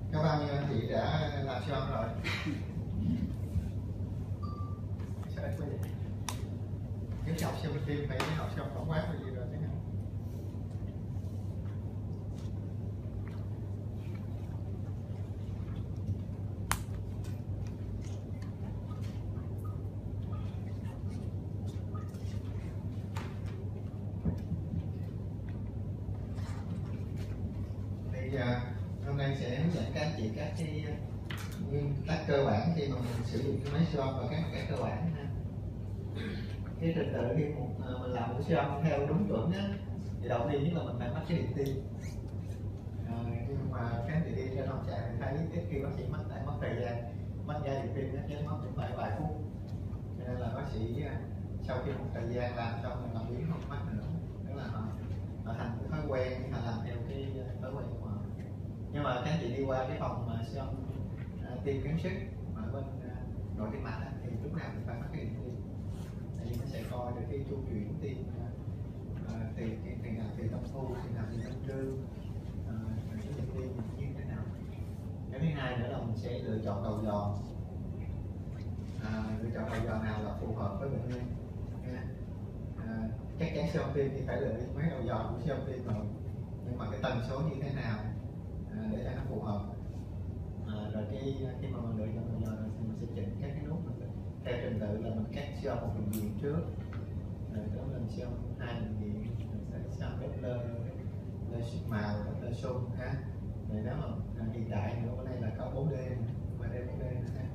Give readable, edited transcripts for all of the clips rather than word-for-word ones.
Có bao nhiêu anh chị đã làm siêu âm rồi? Sao ít quá vậy? Nếu học siêu âm tim phải học siêu âm tổng quát là gì rồi thế nào? Thì hôm nay sẽ hướng dẫn các anh chị các cái nguyên tắc cơ bản khi mà mình sử dụng cái máy siêu âm và các cơ bản ha. Cái trình tự khi mình làm một siêu âm theo đúng chuẩn á, thì đầu tiên nhất là mình phải mắc cái điện tim. Nhưng mà các anh chị đi trên phòng trại thì thấy ít khi bác sĩ mất thời gian mất dây điện tim, chắc mất cũng phải vài phút, cho nên là bác sĩ sau khi một thời gian làm xong mình làm biến không mất nữa, tức là họ thành cái thói quen, họ làm theo cái thói quen của họ. Nhưng mà các anh chị đi qua cái phòng mà siêu âm tim gắng sức mà bên nội tim mạch thì lúc nào cũng phải mắc cái điện tim, tại vì nó sẽ coi được cái chu chuyển tim thì nào thì tâm thu, thì nào thì tâm trương, cái nhịp tim như thế nào. Cái thứ hai nữa là mình sẽ lựa chọn đầu giò, lựa chọn đầu giò nào là phù hợp với bệnh nhân. Chắc chắn siêu âm tim thì phải lựa mấy đầu giò của siêu âm tim rồi, nhưng mà cái tần số như thế nào để cho nó phù hợp. Rồi khi mà mình lựa chọn đầu giò rồi thì mình sẽ chỉnh các cái nút mình theo trình tự là mình cắt siêu âm một bệnh viện trước, rồi đó mình siêu âm hai bệnh viện, mình sẽ siêu âm Doppler màu, Doppler xung ha. Rồi đó mà hiện tại nữa ở đây là có 4D và đây 4D nữa ha.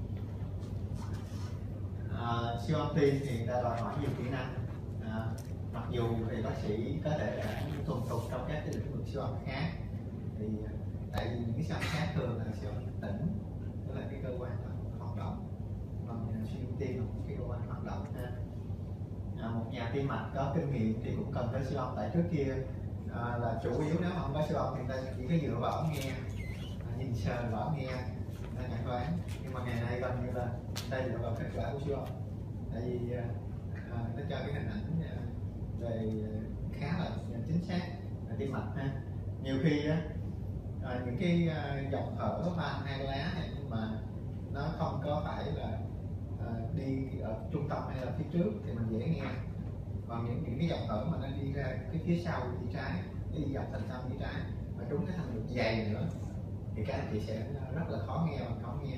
Siêu âm tim thì người ta đòi hỏi nhiều kỹ năng, mặc dù thì bác sĩ có thể đã thuần thục trong các cái lĩnh vực siêu âm khác, thì tại vì những cái siêu âm khác thường là siêu âm tĩnh, tức là cái cơ quan hoạt động, còn siêu âm tim là một cái cơ quan hoạt động ha. Một nhà tim mạch có kinh nghiệm thì cũng cần tới siêu âm, tại trước kia là chủ yếu nếu mà không có siêu âm thì người ta chỉ có dựa vào ống nghe, nhìn sờ vào ống nghe để chẩn đoán. Nhưng mà ngày nay gần như là người ta dựa vào kết quả của siêu âm, tại vì nó cho cái hình ảnh về khá là chính xác tim mạch ha. Nhiều khi những cái dòng thở van hai lá này mà nó không có phải là đi ở trung tâm hay là phía trước thì mình dễ nghe, còn những cái dòng thở mà nó đi ra cái phía sau phía trái, đi dọc thành sau phía trái mà trúng cái thành ngực dày nữa thì các anh chị sẽ rất là khó nghe và khó nghe.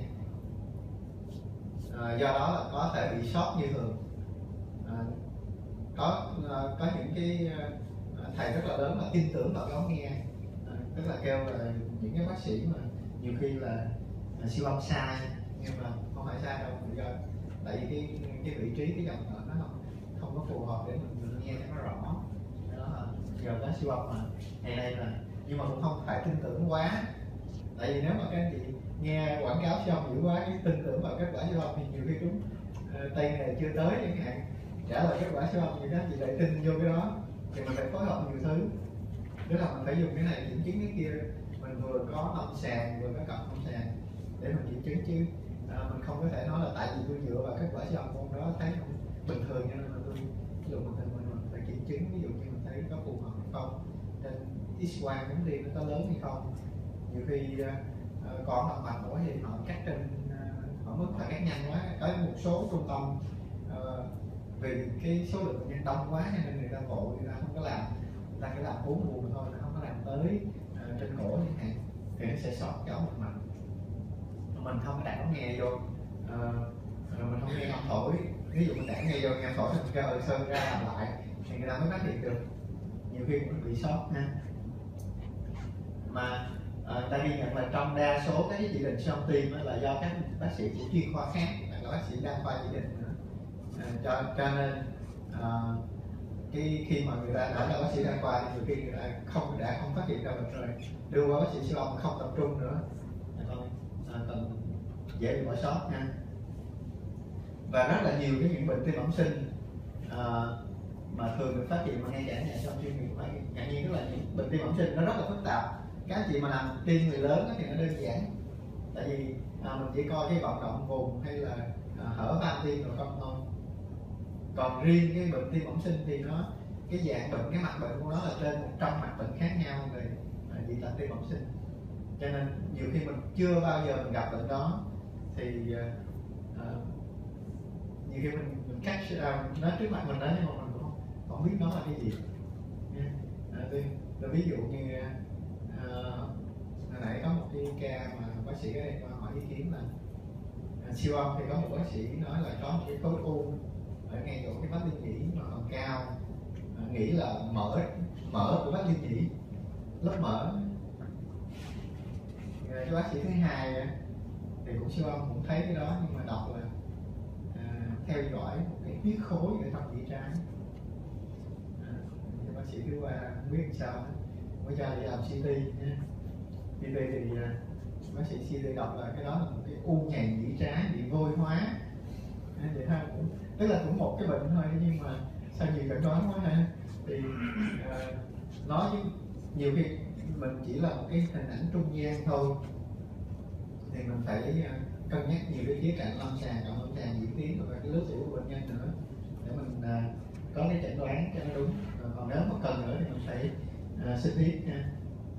Do đó là có thể bị sót như thường. Có những cái thầy rất là lớn mà tin tưởng vào cái ống nghe, tức là kêu là những cái bác sĩ mà nhiều khi là siêu âm sai, nhưng mà không phải sai đâu, tại vì cái vị trí cái dòng thở nó không có phù hợp để mình nghe cho nó rõ. Đó giờ có siêu âm mà ngày nay là, nhưng mà cũng không phải tin tưởng quá, tại vì nếu mà các anh chị nghe quảng cáo siêu âm dữ quá, cái tin tưởng vào kết quả siêu âm thì nhiều khi chúng tay nghề chưa tới chẳng hạn, trả lời kết quả siêu âm thì các anh chị lại tin vô cái đó, thì mình phải phối hợp nhiều thứ, tức là mình phải dùng cái này kiểm chứng cái kia, mình vừa có lâm sàng vừa có cận lâm sàng để mình kiểm chứng, chứ mình không có thể nói là tại vì tôi dựa vào kết quả siêu âm môn đó thấy không bình thường cho nên là tôi ví dụ mình phải kiểm chứng, ví dụ như mình thấy có phù hợp hay không, trên X quang muốn đi nó có lớn hay không. Nhiều khi còn động mạch nữa thì họ cắt trên họ mức phải cắt nhanh quá, có một số trung tâm vì cái số lượng bệnh nhân đông quá nên người ta vội, người ta không có làm, người ta chỉ làm 4 buồng thôi, nó không có làm tới trên cổ chẳng hạn, thì nó sẽ sót cái ống mạch. Mình không có đặt ống nghe vô, mình không nghe âm thổi, ví dụ mình đặt nghe vô nghe thổi thì mình sơn ra làm lại thì người ta mới phát hiện được, nhiều khi cũng bị sót ha. Mà ta ghi nhận là trong đa số các chỉ định siêu âm tim là do các bác sĩ của chuyên khoa khác hoặc là bác sĩ đa khoa chỉ định nữa. Cho nên khi mà người ta đã là bác sĩ đa khoa thì nhiều khi người ta không phát hiện ra bệnh rồi, đưa qua bác sĩ siêu âm không tập trung nữa, còn dễ bị bỏ sót nha. Và rất là nhiều cái những bệnh tim bẩm sinh mà thường được phát hiện mà ngay cả nhà siêu âm chuyên nghiệp phải ngạc nhiên, tức là những bệnh tim bẩm sinh nó rất là phức tạp. Các anh chị mà làm tim người lớn thì nó đơn giản, tại vì mình chỉ coi cái vận động vùng hay là hở van tim rồi không thôi. Còn riêng cái bệnh tim bẩm sinh thì nó cái dạng bệnh, cái mặt bệnh của nó là trên 100 mặt bệnh khác nhau về dị tật tim bẩm sinh. cho nên nhiều khi mình chưa bao giờ mình gặp bệnh đó thì nhiều khi mình cách nói trước mặt mình đó, nhưng mà mình cũng không biết nó là cái gì. Tôi ví dụ như hồi nãy có một cái ca mà bác sĩ ở đây hỏi ý kiến là siêu âm thì có một bác sĩ nói là có một cái khối u ở ngay chỗ cái vách liên nhĩ mà còn cao, nghĩ là mỡ của vách liên nhĩ, lớp mỡ. Cái bác sĩ thứ hai thì cũng siêu âm cũng thấy cái đó, nhưng mà đọc là theo dõi một cái huyết khối ở trong nhĩ trái. Bác sĩ thứ ba không biết làm sao mới cho đi làm CT nhé. CT thì bác sĩ CT đọc là cái đó là một cái u nhầy nhĩ trái bị vôi hóa. Vậy ha, tức là cũng một cái bệnh thôi, nhưng mà sao nhiều chẩn đoán quá ha. Thì nói chứ nhiều khi mình chỉ là một cái hình ảnh trung gian thôi, thì mình phải cân nhắc nhiều cái khía cạnh lâm sàng, cận lâm sàng, diễn tiến và cái lứa tuổi của bệnh nhân nữa để mình có cái chẩn đoán cho nó đúng. Còn nếu mà cần nữa thì mình phải CT nha.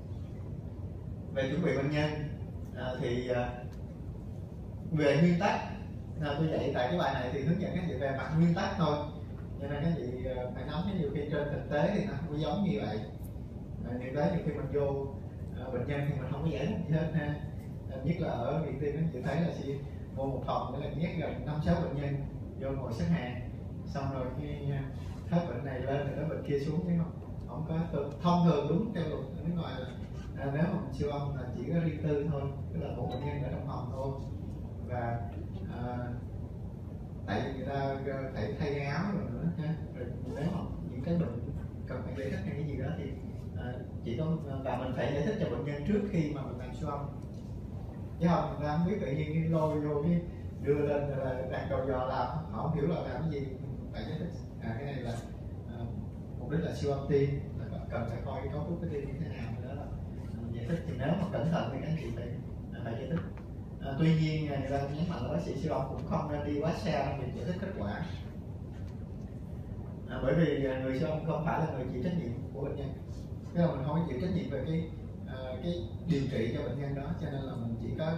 Về chuẩn bị bệnh nhân thì về nguyên tắc tôi dạy tại cái bài này thì hướng dẫn các chị về mặt nguyên tắc thôi, cho nên các chị phải nắm. Cái nhiều khi trên thực tế thì nó không có giống như vậy. Thực tế nhiều khi mình vô bệnh nhân thì mình không có giải thích gì hết ha. Nhất là ở Việt Tim các chị thấy là chị vô một phòng để là nhét gần 5-6 bệnh nhân vô ngồi xếp hàng, xong rồi khi hết bệnh này lên rồi đó bệnh kia xuống, chứ không có thông thường đúng theo luật ở nước ngoài là nếu mà mình siêu âm là chỉ có riêng tư thôi, tức là một bệnh nhân ở trong phòng thôi. Và tại vì người ta phải thay áo rồi nữa ha. Rồi nếu mà những cái bệnh cần phải giải thích hay cái gì đó thì chỉ có và mình phải giải thích cho bệnh nhân trước khi mà mình làm siêu âm, chứ không người ta không biết tự nhiên cái lôi vô cái đưa lên là đặt đầu dò làm, họ không hiểu là làm cái gì. Phải giải thích cái này là mục đích là siêu âm tim, là cần phải coi cái cấu trúc cái tim như thế nào, đó là giải thích. Thì nếu mà cẩn thận thì các anh chị phải giải thích. Tuy nhiên người ta nhấn mạnh là bác sĩ siêu âm cũng không nên đi quá xa trong việc giải thích kết quả, bởi vì người siêu âm không phải là người chịu trách nhiệm của bệnh nhân, tức là mình không có chịu trách nhiệm về cái điều trị cho bệnh nhân đó, cho nên là mình chỉ có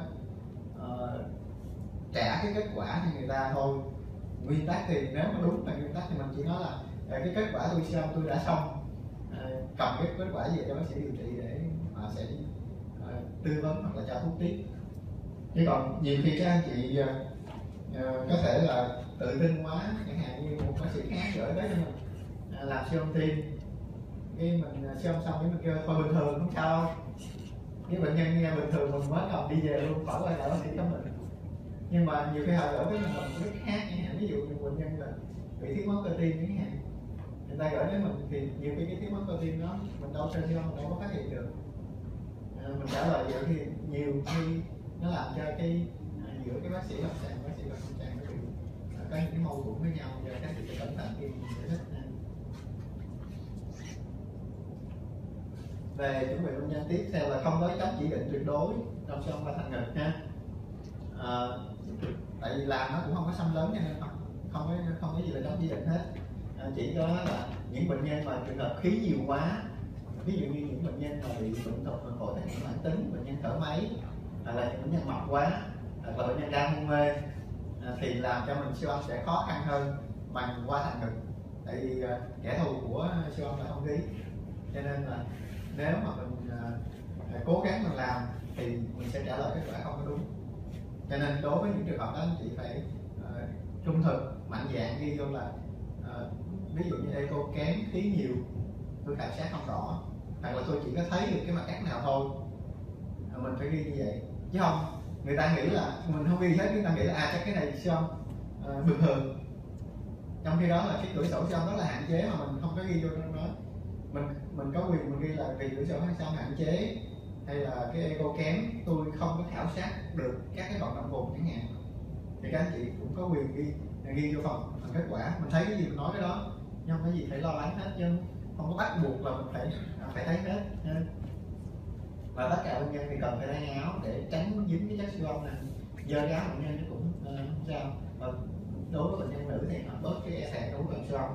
trả cái kết quả cho người ta thôi. Nguyên tắc thì nếu mà đúng là nguyên tắc thì mình chỉ nói là cái kết quả tôi siêu âm tôi đã xong, cầm cái kết quả về cho bác sĩ điều trị để họ sẽ tư vấn hoặc là cho thuốc tiếp. Chứ còn nhiều khi các anh chị có thể là tự tin quá, chẳng hạn như một bác sĩ khác gửi tới cho mình làm siêu âm tim, cái mình siêu âm xong cái mình kêu thôi bình thường không sao đâu, cái bệnh nhân nghe bình thường mình mới cầm đi về luôn, khỏi quay lại bác sĩ cho mình. Nhưng mà nhiều khi họ gửi tới mình rất khác, ví dụ như bệnh nhân là bị thiếu máu cơ tim chẳng hạn, người ta gửi đến mình thì nhiều khi cái thiếu máu cơ tim đó mình đâu trên siêu âm mình đâu có phát hiện được. Mình trả lời vậy thì nhiều khi nó làm cho cái giữa cái bác sĩ lâm sàng và bác sĩ lâm sàng nó bị có những cái mâu thuẫn với nhau, và các chị phải cẩn thận khi mình giải thích. Về chuẩn bị bệnh nhân tiếp theo là không có chống chỉ định tuyệt đối trong siêu âm ba thành ngực ha. Tại vì làm nó cũng không có xâm lấn cho nên không có gì là chống chỉ định hết. Chỉ có là những bệnh nhân mà trường hợp khí nhiều quá, ví dụ như những bệnh nhân mà bị bệnh tụt phổi tắc nghẽn mãn tính, bệnh nhân thở máy, hoặc là những bệnh nhân mập quá, hoặc là bệnh nhân đang hôn mê, thì làm cho mình siêu âm sẽ khó khăn hơn bằng qua thành ngực. Tại vì kẻ thù của siêu âm là không khí, cho nên là nếu mà mình cố gắng mình làm thì mình sẽ trả lời kết quả không có đúng. Cho nên đối với những trường hợp đó anh chị phải trung thực, mạnh dạn ghi vô là ví dụ như echo kém, khí nhiều, tôi khảo sát không rõ, hoặc là tôi chỉ có thấy được cái mặt cắt nào thôi, mình phải ghi như vậy. Chứ không người ta nghĩ là mình không ghi hết, người ta nghĩ là chắc cái này siêu âm bình thường, trong khi đó là cái cửa sổ siêu âm rất là hạn chế mà mình không có ghi vô trong đó. Mình có quyền mình ghi là vì cửa sổ siêu âm hạn chế, hay là cái echo kém, tôi không có khảo sát được các cái vận động vùng chẳng hạn, thì các anh chị cũng có quyền ghi vô phần kết quả. Mình thấy cái gì mình nói cái đó, nhưng không có gì phải lo lắng hết, chứ không có bắt buộc là mình phải thấy hết. Và tất cả bệnh nhân thì cần phải thay áo để tránh dính cái chất siêu âm này, dơ cái áo bệnh nhân nó cũng không sao. Và đối với bệnh nhân nữ thì họ bớt cái e thẹn đối với siêu âm.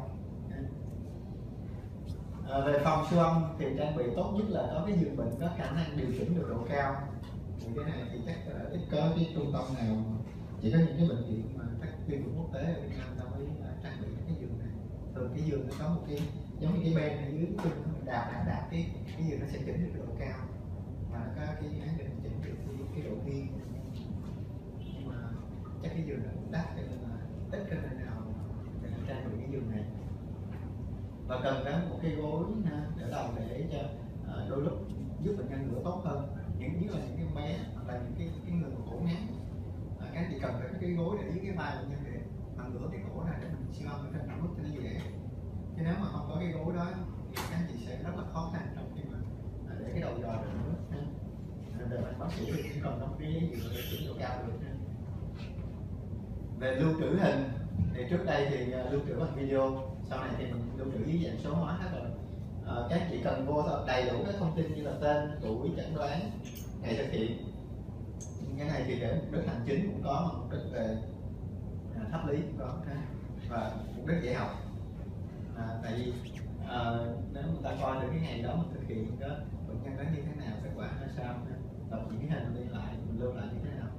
Về phòng siêu âm thì trang bị tốt nhất là có cái giường bệnh có khả năng điều chỉnh được độ cao, Thì cái này thì chắc ít có cái trung tâm nào, chỉ có những cái bệnh viện mà các tiêu chuẩn quốc tế ở Việt Nam ta mới trang bị cái giường này. Thường cái giường nó có một cái giống như cái ben ở dưới chân, mình đạp cái giường nó sẽ chỉnh được cái độ cao và nó có cái án định chỉnh được cái độ nghiêng. Nhưng mà chắc cái giường nó cũng đắt cho nên là ít cái nơi nào để trang bị cái giường này. Và cần có một cái gối đỡ đầu để cho đôi lúc giúp bệnh nhân ngửa tốt hơn, nhất là những cái bé hoặc là những cái người mà cổ ngắn, các chị cần phải có cái gối để dưới cái vai bệnh nhân để mà ngửa cái cổ này để mình siêu âm ở trên mặt cho nó dễ. Chứ nếu mà không có cái gối đó thì các chị sẽ rất là khó khăn trong khi mà để cái đầu dò được nữa. Về mặt bác sĩ thì chỉ cần có cái gì để chỉnh độ cao được. Về lưu trữ hình thì trước đây thì lưu trữ bằng video, sau này thì mình lưu trữ dưới dạng số hóa hết rồi. Các chị cần vô đầy đủ các thông tin như là tên, tuổi, chẩn đoán, ngày thực hiện. Cái này thì để mục đích hành chính cũng có, mục đích về pháp lý cũng có, và mục đích dạy học. Tại vì nếu người ta coi được cái ngày đó mình thực hiện đó, bệnh nhân đó như thế nào, kết quả ra sao, đọc những cái hình đi lại, mình lưu lại như thế nào.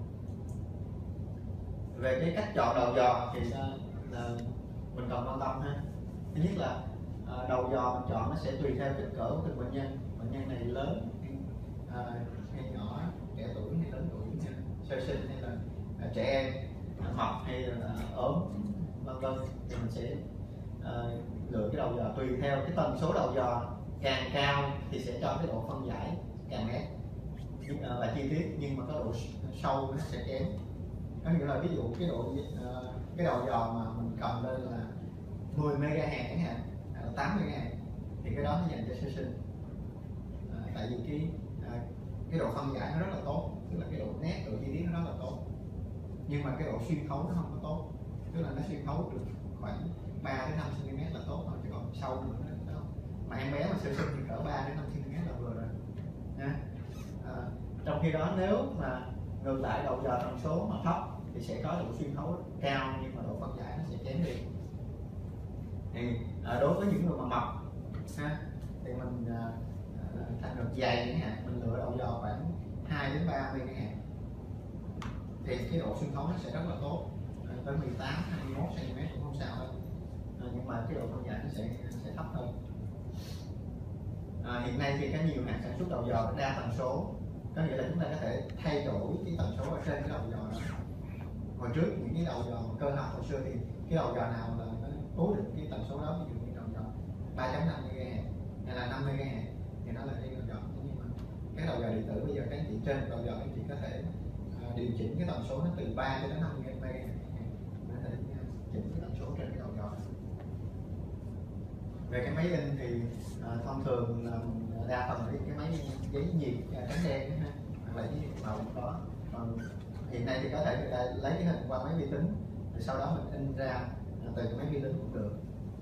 Về cái cách chọn đầu dò thì là mình cần quan tâm ha. Thứ nhất là đầu dò mình chọn nó sẽ tùy theo kích cỡ của từng bệnh nhân. Bệnh nhân này lớn hay nhỏ, trẻ tuổi hay lớn tuổi, sơ sinh hay là trẻ em, mập hay là ốm, vân vân, thì mình sẽ lựa cái đầu dò tùy theo cái tần số đầu dò càng cao thì sẽ cho cái độ phân giải càng nét và chi tiết, nhưng mà có độ sâu nó sẽ kém. Có nghĩa là ví dụ cái đầu dò mà mình cầm lên là 10 MHz chẳng hạn, 8 MHz thì cái đó nó dành cho sơ sinh. Tại vì cái độ phân giải nó rất là tốt, tức là cái độ nét, độ chi tiết nó rất là tốt, nhưng mà cái độ xuyên thấu nó không có tốt, tức là nó xuyên thấu được khoảng 3 đến 5 cm là tốt thôi, chứ còn sâu nữa nó không. Mà em bé mà sơ sinh thì cỡ 3 đến 5 cm là vừa rồi nha. Trong khi đó nếu mà ngược lại đầu dò tần số mà thấp thì sẽ có độ xuyên thấu cao, nhưng mà độ phân giải nó sẽ kém đi. Thì đối với những người mà mập thì mình thành ngực dày chẳng hạn, mình lựa đầu dò khoảng 2 đến 3 MHz thì cái độ xuyên thấu nó sẽ rất là tốt, tới 18, 21 cm cũng không sao đâu, nhưng mà cái độ phân giải nó sẽ thấp hơn. Hiện nay thì có nhiều hãng sản xuất đầu dò đa tần số, có nghĩa là chúng ta có thể thay đổi cái tần số ở trên cái đầu dò đó. Hồi trước những cái đầu dò cơ học hồi xưa thì cái đầu dò nào là nó cố định cái tần số đó, ví dụ như đầu dò 3.5 MHz hay là 5 MHz thì nó là cái đầu dò. Nhưng mà cái đầu dò điện tử bây giờ các anh chị trên đầu dò các anh chị có thể điều chỉnh cái tần số nó từ 3 cho đến 5 MHz, có thể chỉnh cái tần số trên cái đầu dò. Về cái máy in thì thông thường là đa phần là cái máy giấy nhiệt trắng đen hoặc là giấy nhiệt màu cũng có. Còn hiện nay thì có thể người ta lấy cái hình qua máy vi tính, rồi sau đó mình in ra từ cái máy vi tính cũng được.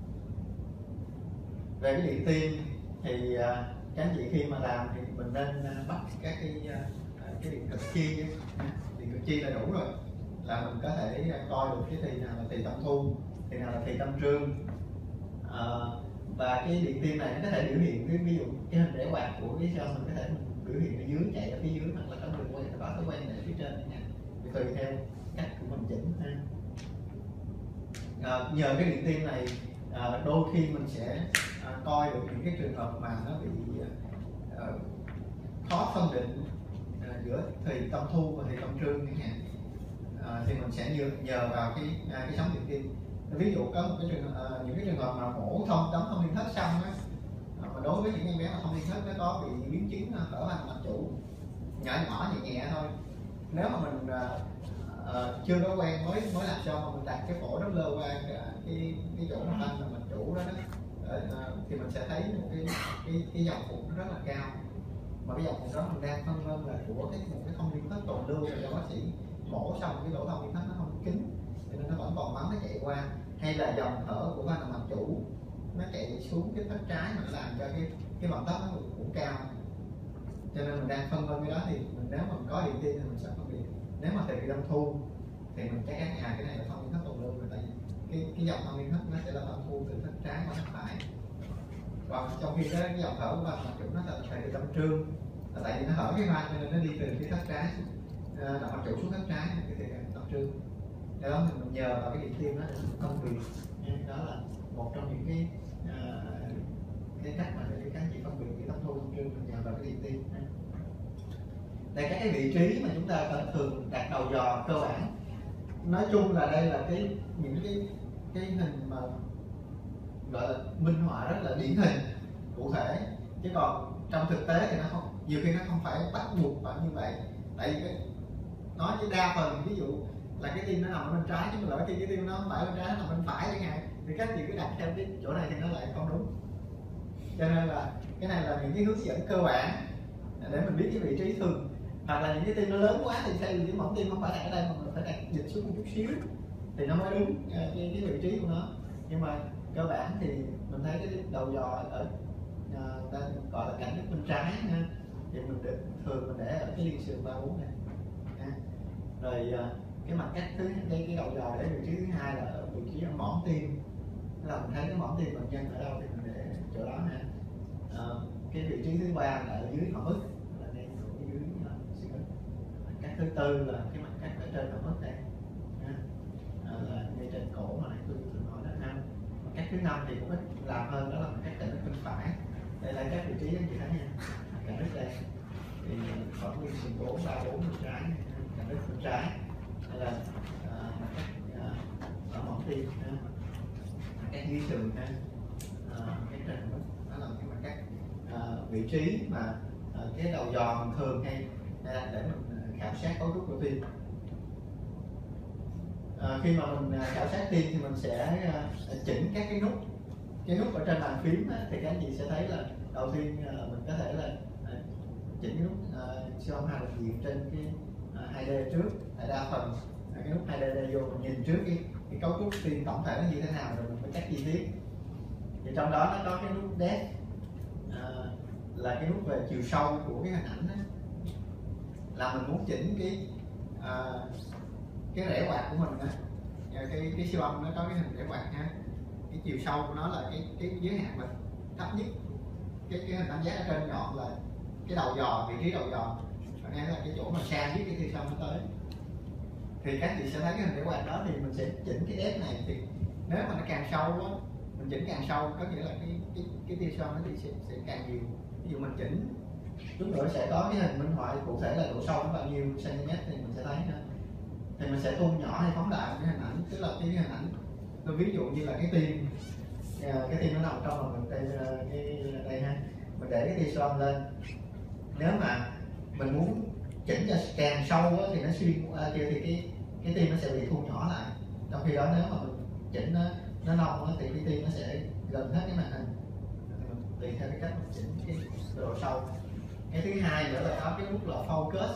Về cái điện tim thì các anh chị khi mà làm thì mình nên bắt các cái điện cực chi. Điện cực chi là đủ rồi, là mình có thể coi được cái thì nào là thì tâm thu, thì nào là thì tâm trương. Và cái điện tim này nó có thể biểu hiện ví dụ cái hình rẽ quạt của cái xương, mình có thể biểu hiện ở dưới, chạy ở phía dưới, hoặc là có đường quay có cái quay này ở phía trên nha, tùy theo cách của mình chỉnh ha. Nhờ cái điện tim này đôi khi mình sẽ coi được những cái trường hợp mà nó bị khó phân định giữa thì tâm thu và thì tâm trương chẳng hạn, thì mình sẽ nhờ vào cái sóng điện tim. Ví dụ có một cái những cái trường hợp mà mổ thông liên thất xong á, mà đối với những em bé mà thông liên thất nó có bị biến chứng hở van mạch chủ nhỏ nhỏ nhẹ nhẹ thôi, nếu mà mình chưa có quen mới làm xong mà mình đặt cái phổi đó lơ qua cái chỗ van mạch chủ đó, thì mình sẽ thấy một cái dòng phụ nó rất là cao, mà cái dòng phụ đó mình đang phân vân là của một cái thông liên thất tồn lưu, cho bác sĩ mổ xong cái lỗ thông liên thất nó không kín cho nên nó vẫn còn máu nó chạy qua, hay là dòng thở của van mạch chủ nó chạy xuống cái thất trái mà nó làm cho cái vận tốc nó cũng cao, cho nên mình đang phân vân cái đó. Thì nếu mà mình có điện tim thì mình sẽ phân biệt, nếu mà thì tâm thu thì mình chắc chắn cái này là thông liên thất tồn lưu rồi, tại vì cái dòng thông liên thất nó sẽ là tâm thu từ thất trái qua thất phải. Còn trong khi cái dòng thở của van mạch chủ nó là thầy tâm trương, là tại vì nó hở cái van cho nên nó đi từ cái thất trái động mạch chủ xuống thất trái thì tập trương. Do đó mình nhờ vào cái điện tim đó để công việc. Đó là một trong những cái cách mà để các anh chị phân biệt cái tâm thu tâm trương, mình nhờ vào cái điện tim. Đây các cái vị trí mà chúng ta thường đặt đầu dò cơ bản. Nói chung là đây là những cái hình mà gọi là minh họa rất là điển hình, cụ thể, chứ còn trong thực tế thì nó không, nhiều khi nó không phải bắt buộc phải như vậy. Tại vì nói với đa phần ví dụ là cái tim nó nằm ở bên trái, chứ mà lỡ khi cái tim nó không phải bên trái, nó nằm bên phải chẳng hạn, thì các chị cứ đặt theo cái chỗ này thì nó lại không đúng. Cho nên là cái này là những cái hướng dẫn cơ bản để mình biết cái vị trí thường. Hoặc là những cái tim nó lớn quá thì thay vì cái mỏng tim không phải đặt ở đây mà mình phải đặt dịch xuống một chút xíu thì nó mới đúng cái vị trí của nó. Nhưng mà cơ bản thì mình thấy cái đầu dò ở ta gọi là cạnh đứt bên trái ha, thì mình thường mình để ở cái liên sườn 3-4 này ha. Rồi cái mặt cắt cái đầu dò để vị trí thứ hai là ở vị trí ở mỏm tim, là mình thấy cái mỏm tim bệnh nhân ở đâu thì mình để chỗ đó nè. Cái vị trí thứ ba là ở dưới hậu ức, là đây ở dưới xương ức. Cắt thứ tư là cái mặt cắt ở trên hậu ức đây ha, là ngay trên cổ mà tôi thường nói đó ha. Cắt thứ năm thì cũng ít làm hơn, đó là cắt cạnh đứt bên phải. Đây là các vị trí anh chị thấy nha, cạnh đứt đây thì khoảng nguyên sườn cổ 3-4 bên trái, cạnh đứt bên trái. Đây là ở mỏm tim ha, các dưới sườn ha, cái trên hậu ức. Đó là cái mặt cắt vị trí mà cái đầu dò mình thường hay để mình khảo sát cấu trúc của tim. Khi mà mình khảo sát tim thì mình sẽ chỉnh các cái nút ở trên bàn phím á, thì các anh chị sẽ thấy là đầu tiên mình có thể là chỉnh cái nút siêu âm hai bệnh viện trên cái 2D trước. Đa phần cái nút 2D đây vô mình nhìn trước cái cấu trúc tim tổng thể nó như thế nào rồi mình mới cắt chi tiết. Thì trong đó nó có cái nút depth, là cái nút về chiều sâu của cái hình ảnh đó. Là mình muốn chỉnh cái rẽ quạt của mình đó. Cái siêu âm nó có cái hình rẽ quạt ha, cái chiều sâu của nó là cái giới hạn mà thấp nhất, cái hình tam giác ở trên nhọn là cái đầu dò, vị trí đầu dò, còn đây là cái chỗ mà xa nhất cái tia sông nó tới. Thì các chị sẽ thấy cái hình rẽ quạt đó thì mình sẽ chỉnh cái depth này. Thì nếu mà nó càng sâu á, mình chỉnh càng sâu có nghĩa là cái tia sông nó thì sẽ càng nhiều. Ví dụ mình chỉnh chút nữa sẽ có cái hình minh họa cụ thể là độ sâu nó bao nhiêu cm thì mình sẽ thấy ha. Thì mình sẽ tung nhỏ hay phóng đại cái hình ảnh, tức là cái hình ảnh. Tôi ví dụ như là cái tim nó nằm trong mà mình đây ha, mình để cái tia siêu âm lên. Nếu mà mình muốn chỉnh cho càng sâu á, thì nó xuyên qua kia thì cái tim nó sẽ bị thu nhỏ lại. Trong khi đó nếu mà mình chỉnh nó nông á, thì cái tim nó sẽ gần hết cái màn hình. Tùy theo cái cách mình chỉnh cái độ sâu. Cái thứ hai nữa là có cái nút là focus.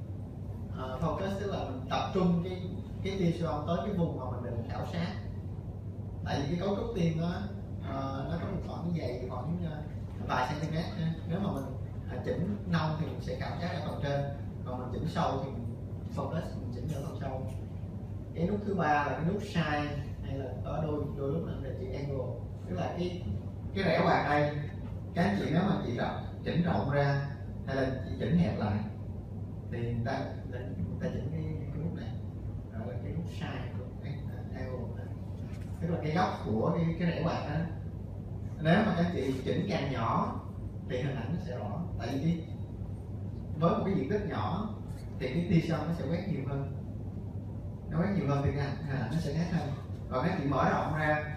Focus tức là mình tập trung cái tia siêu âm tới cái vùng mà mình định khảo sát. Tại vì cái cấu trúc tim nó có một khoảng dày khoảng vài cm. Nếu mà mình chỉnh nông thì mình sẽ khảo sát ở phần trên, còn mình chỉnh sâu thì mình focus, mình chỉnh ở phần sâu. Cái nút thứ ba là cái nút size, hay là có đôi lúc là để chỉ angle, tức là cái rẽ quạt đây các anh chị nếu mà chị chỉnh rộng ra hay là chị chỉnh hẹp lại thì người ta chỉnh cái nút này gọi là cái nút size, tức là cái góc của cái rẽ quạt đó. Nếu mà các chị chỉnh càng nhỏ thì hình ảnh nó sẽ rõ. Tại vì với một cái diện tích nhỏ thì cái tia siêu nó sẽ quét nhiều hơn, nó quét nhiều hơn thì hình ảnh nó sẽ nét hơn. Còn các chị mở rộng ra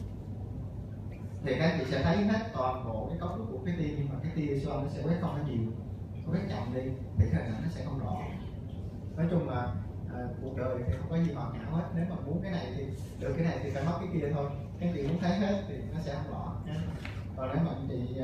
thì các chị sẽ thấy hết toàn bộ cái cấu trúc của cái tia, nhưng mà cái tia siêu âm nó sẽ quét không có nhiều, nó quét chậm đi thì cái hình ảnh nó sẽ không rõ. Nói chung là cuộc đời thì không có gì hoàn hảo hết. Nếu mà muốn cái này thì được cái này thì phải mất cái kia thôi. Các chị muốn thấy hết thì nó sẽ không rõ. Còn nếu mà chị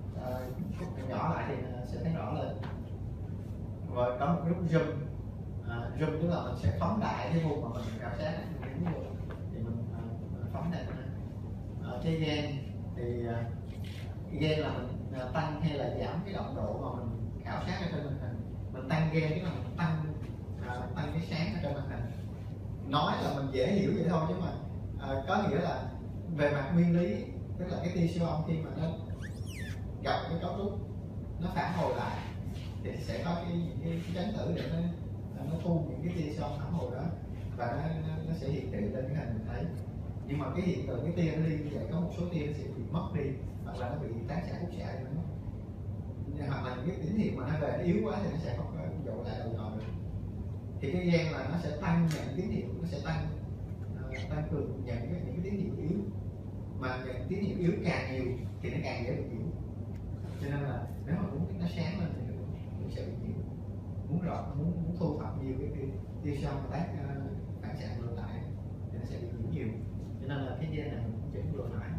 cút nhỏ lại thì sẽ thấy rõ lên. Rồi có một cái nút zoom. Zoom tức là mình sẽ phóng đại cái vùng mà mình khảo sát, thì mình phóng đại. Cái gain thì gain là mình tăng hay là giảm cái động độ mà mình khảo sát ở trên màn hình. Mình tăng gain tức là mình tăng cái sáng ở trên màn hình. Nói là mình dễ hiểu vậy thôi, nhưng mà có nghĩa là về mặt nguyên lý, tức là cái tia siêu âm khi mà nó gặp cái cấu trúc nó phản hồi lại thì sẽ có những cái chấn tử để nó thu những cái tia son phản hồi đó, và nó sẽ hiển thị lên cái hình mình thấy. Nhưng mà cái hiện tượng cái tia nó đi như vậy, có một số tia nó sẽ bị mất đi, hoặc là nó bị tán xạ khúc xạ đi nó mất, hoặc là những cái tín hiệu mà nó về nó yếu quá thì nó sẽ không có dội lại đầu dò được. Thì cái gen là nó sẽ tăng nhận tín hiệu, nó sẽ tăng cường nhận những cái tín hiệu yếu, mà nhận tín hiệu yếu càng nhiều thì nó càng dễ bị nhiễu. Cho nên là nếu mà muốn nó sáng lên thì nó sẽ bị nhiễu, muốn thu thập nhiều cái tia son và tác phản xạ ngược lại thì nó sẽ bị nhiễu nhiều. Cho nên là cái gen này mình cũng chỉnh vừa phải.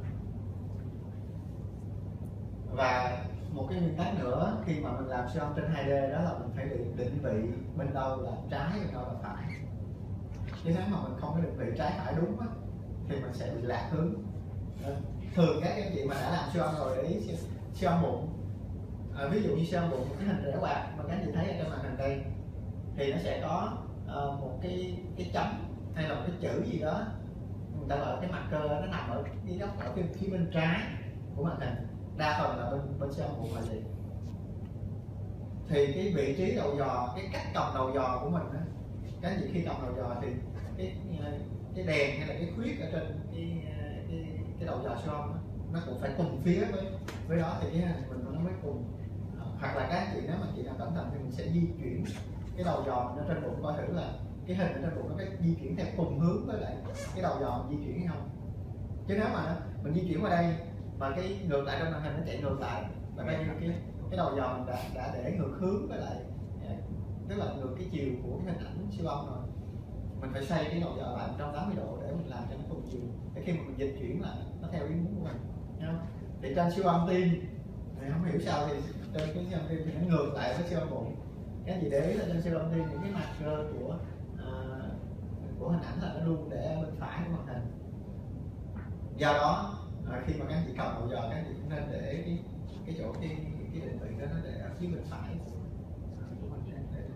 Và một cái nguyên tắc nữa khi mà mình làm siêu âm trên 2D đó là mình phải định vị bên đâu là trái, bên đâu là phải. Chứ nếu mà mình không có định vị trái phải đúng á, thì mình sẽ bị lạc hướng. Thường các anh chị mà đã làm siêu âm rồi để ý siêu âm bụng, ví dụ như siêu âm bụng một cái hình rẽ quạt mà các anh chị thấy ở trên màn hình đây, thì nó sẽ có một cái chấm hay là một cái chữ gì đó, người ta gọi là cái mặt cơ, nó nằm ở cái góc ở phía bên trái của màn hình. Đa phần là bên siêu âm bụng là gì, thì cái vị trí đầu dò, cái cách cầm đầu dò của mình đó, các anh chị khi cầm đầu dò thì cái đèn hay là cái khuyết ở trên cái đầu dò siêu âm nó cũng phải cùng phía với đó thì cái hình mình nó mới cùng. Hoặc là các anh chị nếu mà chị làm cẩn thận thì mình sẽ di chuyển cái đầu dò mình ở trên bụng, coi thử là cái hình ở trên bụng nó có di chuyển theo cùng hướng với lại cái đầu dò mình di chuyển hay không. Chứ nếu mà mình di chuyển qua đây mà cái ngược lại trong màn hình nó chạy ngược lại, và đây cái đầu dò mình đã để ngược hướng với lại, tức là ngược cái chiều của cái hình ảnh siêu âm rồi, mình phải xoay cái đầu dò lại 180 độ để mình làm cho nó cùng chiều, để khi mà mình dịch chuyển lại nó theo ý muốn của mình. Thì trên siêu âm tim thì không hiểu sao thì trên cái siêu âm tim thì nó ngược lại với siêu âm bụng. Cái gì để ý là trên siêu âm tim những cái mặt cơ của hình ảnh là nó luôn để bên phải của màn hình. Do đó khi mà các anh chị cầm đầu dò, các anh chị cũng nên để cái chỗ cái định vị đó nó để ở phía bên phải của mình,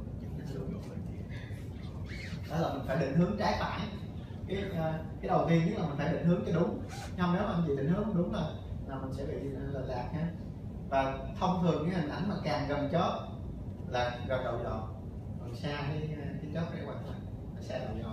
đó là mình phải định hướng trái phải. Cái đầu tiên nhất là mình phải định hướng cho đúng, không nếu mà anh chị định hướng không đúng là mình sẽ bị lệch lạc ha. Và thông thường cái hình ảnh mà càng gần chóp là gần đầu dò, còn xa cái chóp để quạt là xa đầu dò.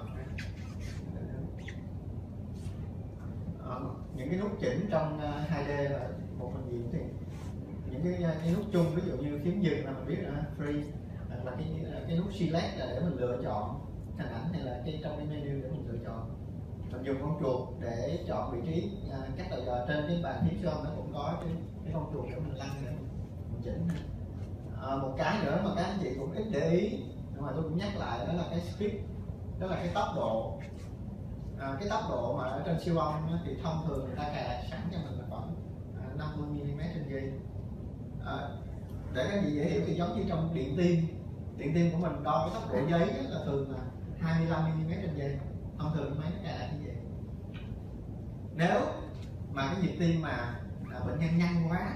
Những cái nút chỉnh trong 2D là một phần gì thì những cái nút chung, ví dụ như phím dừng là mình biết là free, hoặc là cái nút select là để mình lựa chọn hình ảnh, hay là trong cái menu để mình lựa chọn. Mình dùng con chuột để chọn vị trí các đầu dò trên cái bàn phím siêu âm, nó cũng có cái con chuột để mình lăn để mình chỉnh. Một cái nữa mà các anh chị cũng ít để ý, nhưng mà tôi cũng nhắc lại, đó là cái speed, đó là cái tốc độ. Cái tốc độ mà ở trên siêu âm thì thông thường người ta cài sẵn cho mình là khoảng 50 mm/giây. Để các anh chị dễ hiểu thì giống như trong điện tim của mình đo cái tốc độ giấy là thường là 25 mm/giây. Thông thường máy nó cài lại như vậy. Nếu mà cái nhịp tim mà bệnh nhân nhanh quá,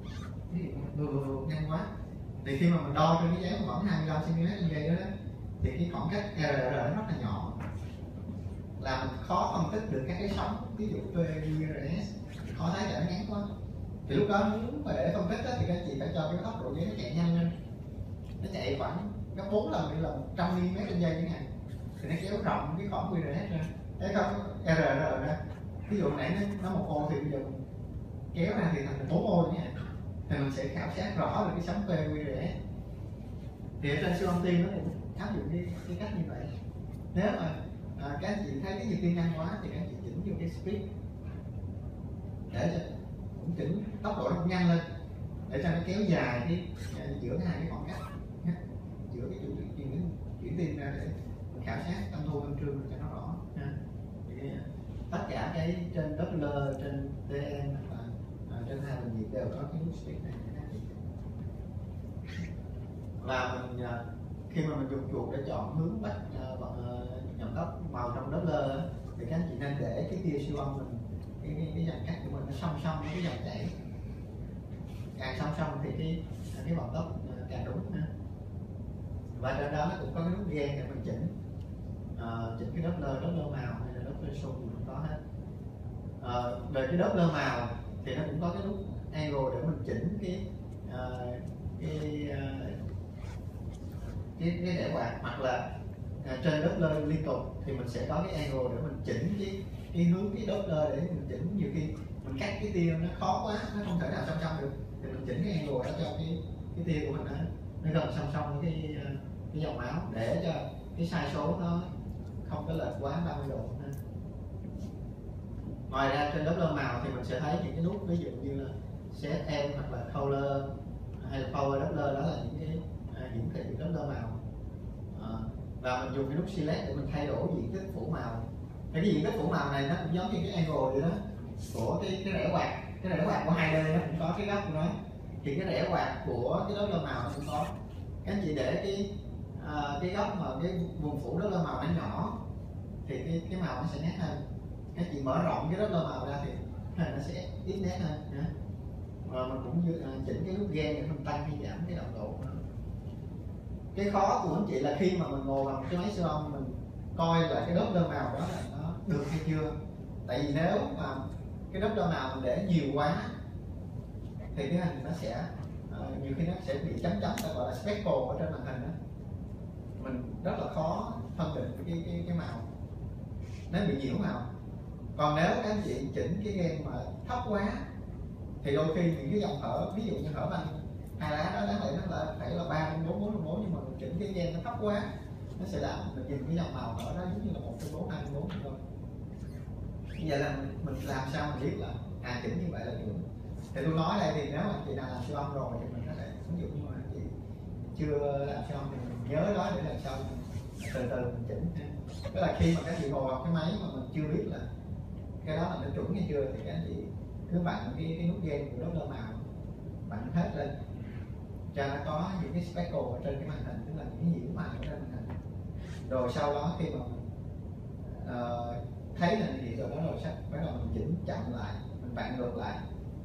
nhanh quá, thì khi mà mình đo trên cái giấy khoảng 25 cm/giây đó, thì cái khoảng cách RR nó rất là nhỏ, là mình khó phân tích được các cái sóng, ví dụ PRS, khó thấy để nó ngắn quá. Thì lúc đó muốn mà để phân tích đó, thì các chị phải cho cái tốc độ giấy nó chạy nhanh lên, nó chạy khoảng gấp 4 lần hay là 100 mm/giây chẳng hạn, thì nó kéo rộng cái khoảng PRS ra, thấy không, RR ra. Ví dụ nãy nó 1 ô thì bây giờ mình kéo ra thì thành 4 ô chẳng hạn, thì mình sẽ khảo sát rõ được cái sóng PRS. Thì ở trên siêu âm tim nó cũng áp dụng cái cách như vậy. Nếu mà các anh chị thấy cái nhịp tim nhanh quá thì các anh chị chỉnh vô cái speed để cũng chỉnh tốc độ nó cũng nhanh lên, để cho nó kéo dài cái giữa hai cái khoảng cách, giữa cái chuyển tim ra để mình khảo sát tâm thu tâm trương cho nó rõ. Thì tất cả cái trên Doppler, trên TN và trên hai bình nhiệt đều có cái nút speed này. Và mình khi mà mình dùng chuột để chọn hướng bắt nhọn tóc màu trong Doppler thì các anh chị nên để cái tia siêu âm mình, cái dòng cắt của mình nó song song với cái dòng chảy, càng song song thì cái vận tốc càng đúng ha. Và trên đó nó cũng có cái nút gen để mình chỉnh cái Doppler màu hay là Doppler xung gì cũng có hết. Về cái Doppler màu thì nó cũng có cái nút angle để mình chỉnh cái rẽ quạt, hoặc là trên Doppler liên tục thì mình sẽ có cái angle để mình chỉnh cái hướng cái Doppler để mình chỉnh. Nhiều khi mình cắt cái tia nó khó quá, nó không thể nào song song được, thì mình chỉnh cái angle đó cho cái tia của mình nó gần song song với cái dòng máu, để cho cái sai số nó không có lệch quá 30 độ. Ngoài ra trên Doppler màu thì mình sẽ thấy những cái nút ví dụ như là CSM hoặc là Color hay là Power Doppler, đó là những cái hiển thị Doppler màu. Và mình dùng cái nút Select để mình thay đổi diện tích phủ màu. Thì cái diện tích phủ màu này nó cũng giống như cái angle vậy đó, của cái rẽ quạt. Cái rẽ quạt của 2D nó cũng có cái góc của nó. Thì cái rẽ quạt của cái Doppler màu nó cũng có. Các anh chị để cái góc mà cái vùng phủ Doppler màu nó nhỏ thì cái màu nó sẽ nét hơn. Các chị mở rộng cái Doppler màu ra thì nó sẽ ít nét hơn. Và mình cũng chỉnh cái nút gain để mình tăng hay giảm cái độ độ. Cái khó của anh chị là khi mà mình ngồi vào cái máy siêu âm, mình coi là cái Doppler màu đó là nó được hay chưa. Tại vì nếu mà cái Doppler màu mình để nhiều quá thì cái hình nó sẽ nhiều khi nó sẽ bị chấm chấm, ta gọi là speckle ở trên màn hình đó. Mình rất là khó phân định cái màu, nó bị nhiễu màu. Còn nếu các anh chị chỉnh cái gain mà thấp quá thì đôi khi những cái dòng hở, ví dụ như hở van hai lá đó đáng lẽ nó là phải là 3/4, 4/4, nhưng mà mình chỉnh cái gain nó thấp quá, nó sẽ làm mình nhìn cái dòng màu hở đó giống như là 1/4, 2/4 thôi. Như vậy là mình làm sao mình biết là chỉnh như vậy là chuẩn. Thì tôi nói đây, thì nếu mà chị nào làm siêu âm rồi thì mình có thể, ví dụ như mà chị chưa làm siêu âm thì mình nhớ đó để làm sao từ từ mình chỉnh. Tức là khi mà các chị ngồi vào cái máy mà mình chưa biết là cái đó là nó chuẩn hay chưa, thì các anh chị cứ vặn cái nút gain của Doppler màu, vặn hết lên cho nó có những cái speckle ở trên cái màn hình, tức là những cái nhiễu màu ở trên màn hình. Rồi sau đó khi mà thấy là gì rồi đó, rồi sắp bắt đầu mình chỉnh chậm lại, mình vặn ngược lại.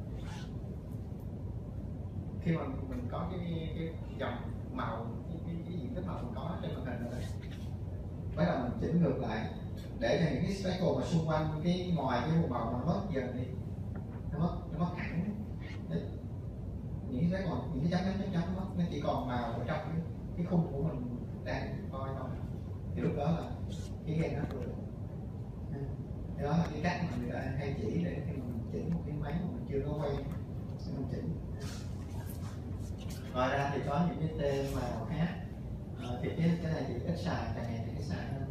Khi mà mình có cái dòng màu, cái diện tích màu mình có trên màn hình rồi, bắt đầu mình chỉnh ngược lại để cho những cái speckle mà xung quanh cái ngoài cái vùng màu nó mất dần đi, nó mất hẳn. Đấy. Những cái chấm mất, nó chỉ còn màu ở trong cái khung của mình đang coi thôi. Thì lúc đó là cái gain nó vừa. Thì đó là cái cách mà người ta hay chỉ để khi mình chỉnh một cái máy mà mình chưa có quen thì mình chỉnh. Ngoài ra thì có những cái tên màu khác. Thì cái này thì ít xài, càng ngày thì ít xài hơn.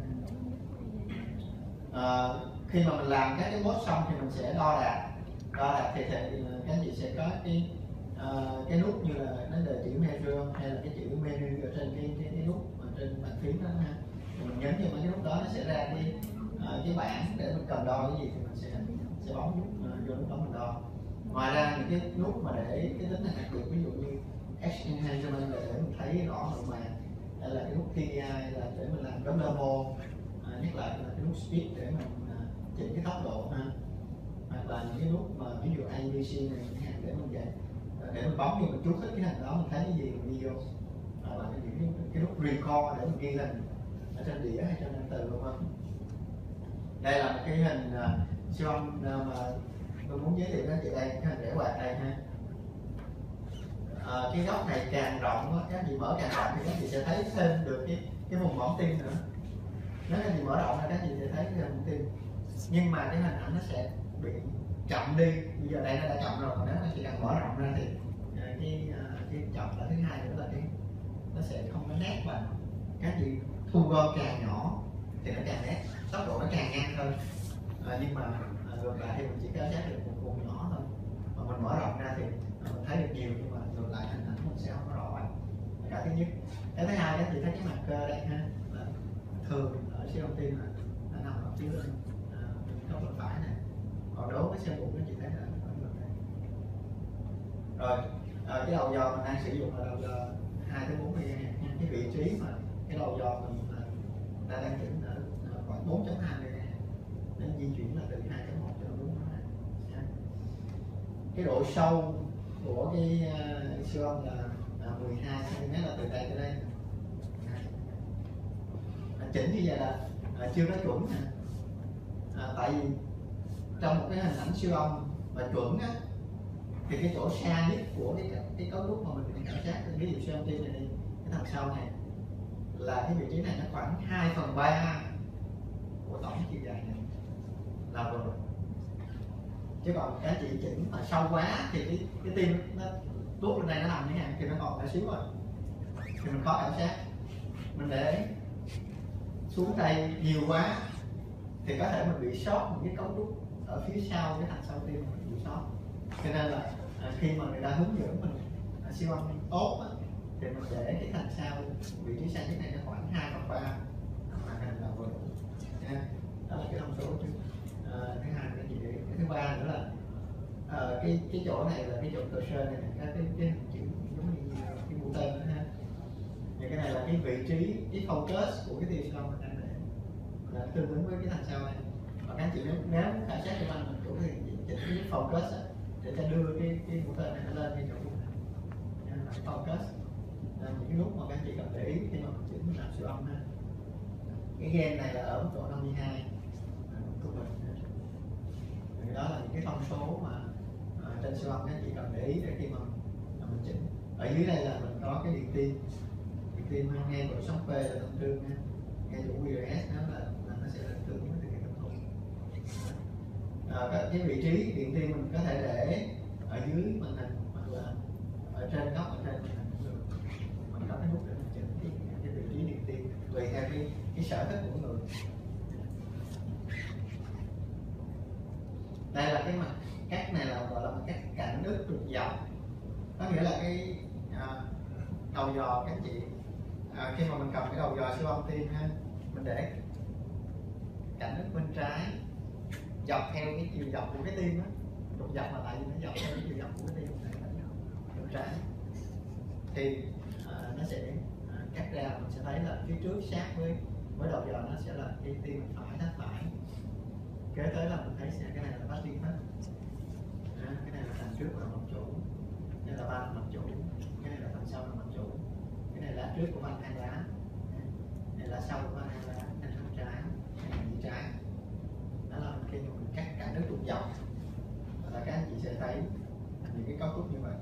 Khi mà mình làm các cái mode xong thì mình sẽ đo đạc thì các anh chị sẽ có cái nút như là nó đề chữ measure hay là cái chữ menu ở trên cái nút ở trên bàn phím đó ha. Thì mình nhấn vào mấy cái nút đó, nó sẽ ra cái bảng để mình cần đo cái gì thì mình sẽ bấm vô nút đó mình đo. Ngoài ra những cái nút mà để cái tính năng đặc biệt, ví dụ như Edge Enhancement để mình thấy rõ mượt mà, hay là cái nút TI là để mình làm Doppler mode, nhắc lại là cái nút Speed để mình chỉnh cái tốc độ ha, hoặc là những cái nút mà ví dụ ABC này để mình vậy, để mình bấm thì mình chú thích cái hình đó, mình thấy cái gì mình ghi vô, hoặc là cái nút Record để mình ghi hình ở trên đĩa hay trên từ luôn không. Đây là một cái hình siêu âm mà tôi muốn giới thiệu đến chị đây, cái hình rẽ quạt đây ha. Cái góc này càng rộng, các chị mở càng rộng thì các chị sẽ thấy thêm được cái vùng mõm tim nữa. Nếu các chị mở rộng ra các chị sẽ thấy cái vùng tim, nhưng mà cái hình ảnh nó sẽ bị chậm đi. Bây giờ đây nó đã chậm rồi, còn nếu các chị càng mở rộng ra thì cái chậm là thứ hai nữa là nó sẽ không có nét bằng. Các chị thu gom càng nhỏ thì nó càng nét, tốc độ nó càng nhanh hơn. Nhưng mà ngược lại thì mình chỉ có giác được một vùng nhỏ thôi, mà mình mở rộng ra thì mình thấy được nhiều, nhưng mà ngược lại hình ảnh mình sẽ không có rõ bằng. Cái thứ nhất. Cái thứ hai, các chị thấy cái mặt cơ đây ha, là thường ở siêu âm tim nó nằm ở phía bên góc bên phải này, còn đối với siêu bụng các chị thấy là ở bên đây. Rồi cái đầu giò mình đang sử dụng là đầu giò 2-4 MHz. Cái vị trí mà cái đầu giò mình đang chỉnh ở khoảng 4.2 MHz, nó di chuyển là từ 2.1 cho 4.2. Cái độ sâu của cái siêu âm là 12 cm, là từ đây tới đây. Chỉnh như vậy là chưa có chuẩn nè. Tại vì trong một cái hình ảnh siêu âm mà chuẩn á, thì cái chỗ xa nhất của cái cấu trúc mà mình khảo sát, ví dụ siêu âm tim này đi, cái thằng sau này là cái vị trí này nó khoảng 2/3 của tổng chiều dài này là vừa. Chứ còn các chị chỉnh mà sâu quá thì cái tim nó tuốt lên đây nó nằm như thế này thì nó còn nhỏ xíu rồi thì mình khó cảm giác. Mình để xuống đây nhiều quá thì có thể mình bị sót một cái cấu trúc ở phía sau cái thành sau tim mình bị sót. Cho nên là khi mà người ta hướng dẫn mình siêu âm tốt thì mình để cái thành sau vị trí sai nhất này nó khoảng 2/3 màn hình là vừa đủ. Đó là cái thông số thứ hai. Cái thứ ba nữa là cái chỗ này là cái chỗ cơ sơ này, cái hình chữ giống như cái mũi tên đó ha. Và cái này là cái vị trí, cái focus của cái tia siêu âm mình đang để là tương ứng với cái thành sau này. Và các anh chị nếu khảo sát cho anh mình chủ thì chỉnh cái focus để cho đưa cái mũi tên này nó lên cái chỗ này. Nên là cái focus là những cái lúc mà các anh chị cần để ý khi mà mình chỉnh làm siêu âm ha. Cái gen này là ở mức độ 52 của mình. Thì đó là những cái thông số mà trên siêu âm các anh chị cần để ý để khi mà mình chỉnh. Ở dưới đây là mình có cái điện tim nghe độ sống P là tương đương nha, nghe chỗ QRS đó là nó sẽ tương đương với cái tâm thu. Cái vị trí điện tim mình có thể để ở dưới màn hình hoặc là ở trên góc ở trên màn hình cũng được. Mình có cái nút để mình chỉnh cái vị trí điện tim tùy theo cái sở thích của người. Đây là cái mặt cắt này là gọi là mặt cắt cạnh đứt trục dọc, có nghĩa là cái đầu dò các anh chị khi mà mình cầm cái đầu dò siêu âm tim ha, mình để cạnh đứt bên trái dọc theo cái chiều dọc của cái tim á, trục dọc là tại vì nó dọc theo cái chiều dọc của cái tim bên trái thì nó sẽ cắt ra, mình sẽ thấy là phía trước sát với đầu dò nó sẽ là cái tim phải, thắt phải. Kế tới là mình thấy sẽ cái này là bát tim hết, cái này là thành trước là mặt chủ, cái này là van mặt chủ, cái này là phần sau là mặt chủ, cái này là trước của van hai lá, này là sau của van hai lá, này là trái, này là nhĩ trái. Đó là khi mà mình cắt cả đứt trục dọc là các anh chị sẽ thấy những cái cấu trúc như vậy.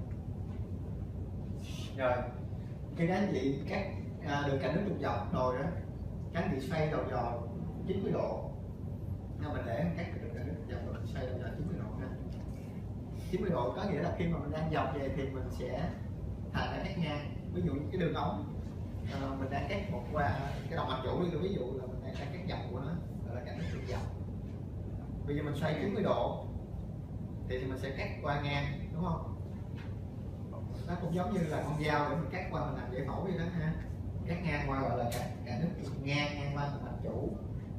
Rồi khi các anh chị cắt được cả đứt trục dọc rồi đó, các anh chị xoay đầu dò 90 độ. Nên mình để cắt được cả đứt trục dọc rồi mình xoay đầu dò 90 độ ha. 90 độ có nghĩa là khi mà mình đang dọc về thì mình sẽ thành ra cắt ngang. Ví dụ cái đường ống mình đang cắt một qua cái đầu mặt chủ đi, ví dụ là mình đang cắt dọc của nó gọi là cắt trục dọc. Bây giờ mình xoay 90 độ thì mình sẽ cắt qua ngang, đúng không? Nó cũng giống như là con dao để mình cắt qua mình làm giải phẫu vậy đó ha. Cắt ngang qua gọi là cắt đứt trục ngang qua mặt chủ.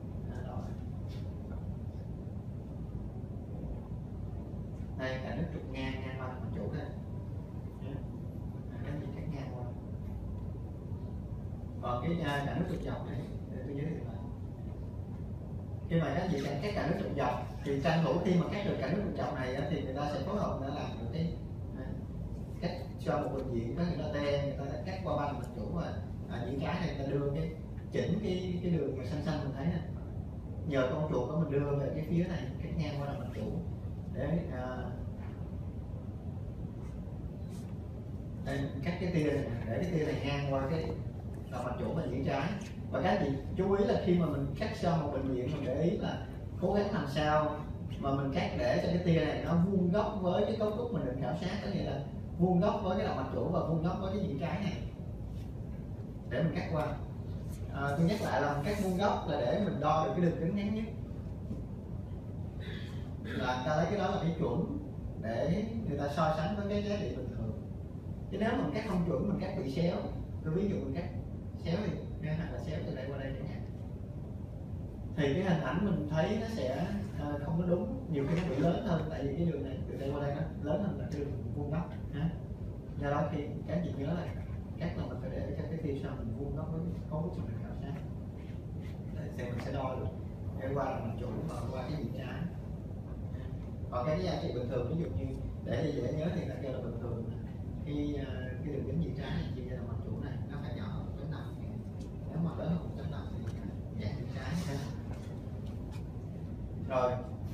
Đây cả đứt trục ngang qua mặt chủ đây. Cái gì cắt ngang qua. Còn cái cả đứt trục dọc này để tôi giới thiệu lại. Khi mà các chị cắt cả đứt trục dọc thì tranh thủ khi mà cắt được cả đứt trục dọc này thì người ta sẽ phối hợp để làm được cái cắt cho một bệnh viện có người ta te, người ta đã cắt qua van mặt chủ và những cái này người ta đưa cái chỉnh cái đường mà xanh xanh mình thấy nè, nhờ con chuột đó mình đưa về cái phía này cắt ngang qua mặt chủ để đây, cắt cái tia này, để cái tia này ngang qua cái đầu mặt chủ và nhĩ trái. Và các chị chú ý là khi mà mình cắt xong một bệnh viện mình để ý là cố gắng làm sao mà mình cắt để cho cái tia này nó vuông góc với cái cấu trúc mình định khảo sát, có nghĩa là vuông góc với cái đầu mặt chủ và vuông góc với cái nhĩ trái này để mình cắt qua. Tôi nhắc lại là mình cắt vuông góc là để mình đo được cái đường kính ngắn nhất, là ta lấy cái đó là cái chuẩn để người ta so sánh với cái giá trị bình thường. Chứ nếu mình cắt không chuẩn, mình cắt bị xéo, tôi ví dụ mình cắt xéo thì ngang hoặc là xéo từ đây qua đây chẳng hạn, thì cái hình ảnh mình thấy nó sẽ không có đúng, nhiều khi nó bị lớn hơn, tại vì cái đường này từ đây qua đây nó lớn hơn là cái đường vuông góc ha. Do đó khi các chị nhớ là cắt là mình phải để cho cái tia sao mình vuông góc với cái cấu trúc mình khảo sát thì mình sẽ đo được để qua là mình chủ và qua cái nhĩ trái. Còn cái giá trị bình thường ví dụ như để cho dễ nhớ thì ta kêu là bình thường cái đường kính nhĩ trái này chia ra mặt chủ này nó phải nhỏ hơn 1.5, nếu mà lớn hơn 1.5 thì dạng nhĩ trái ha. Rồi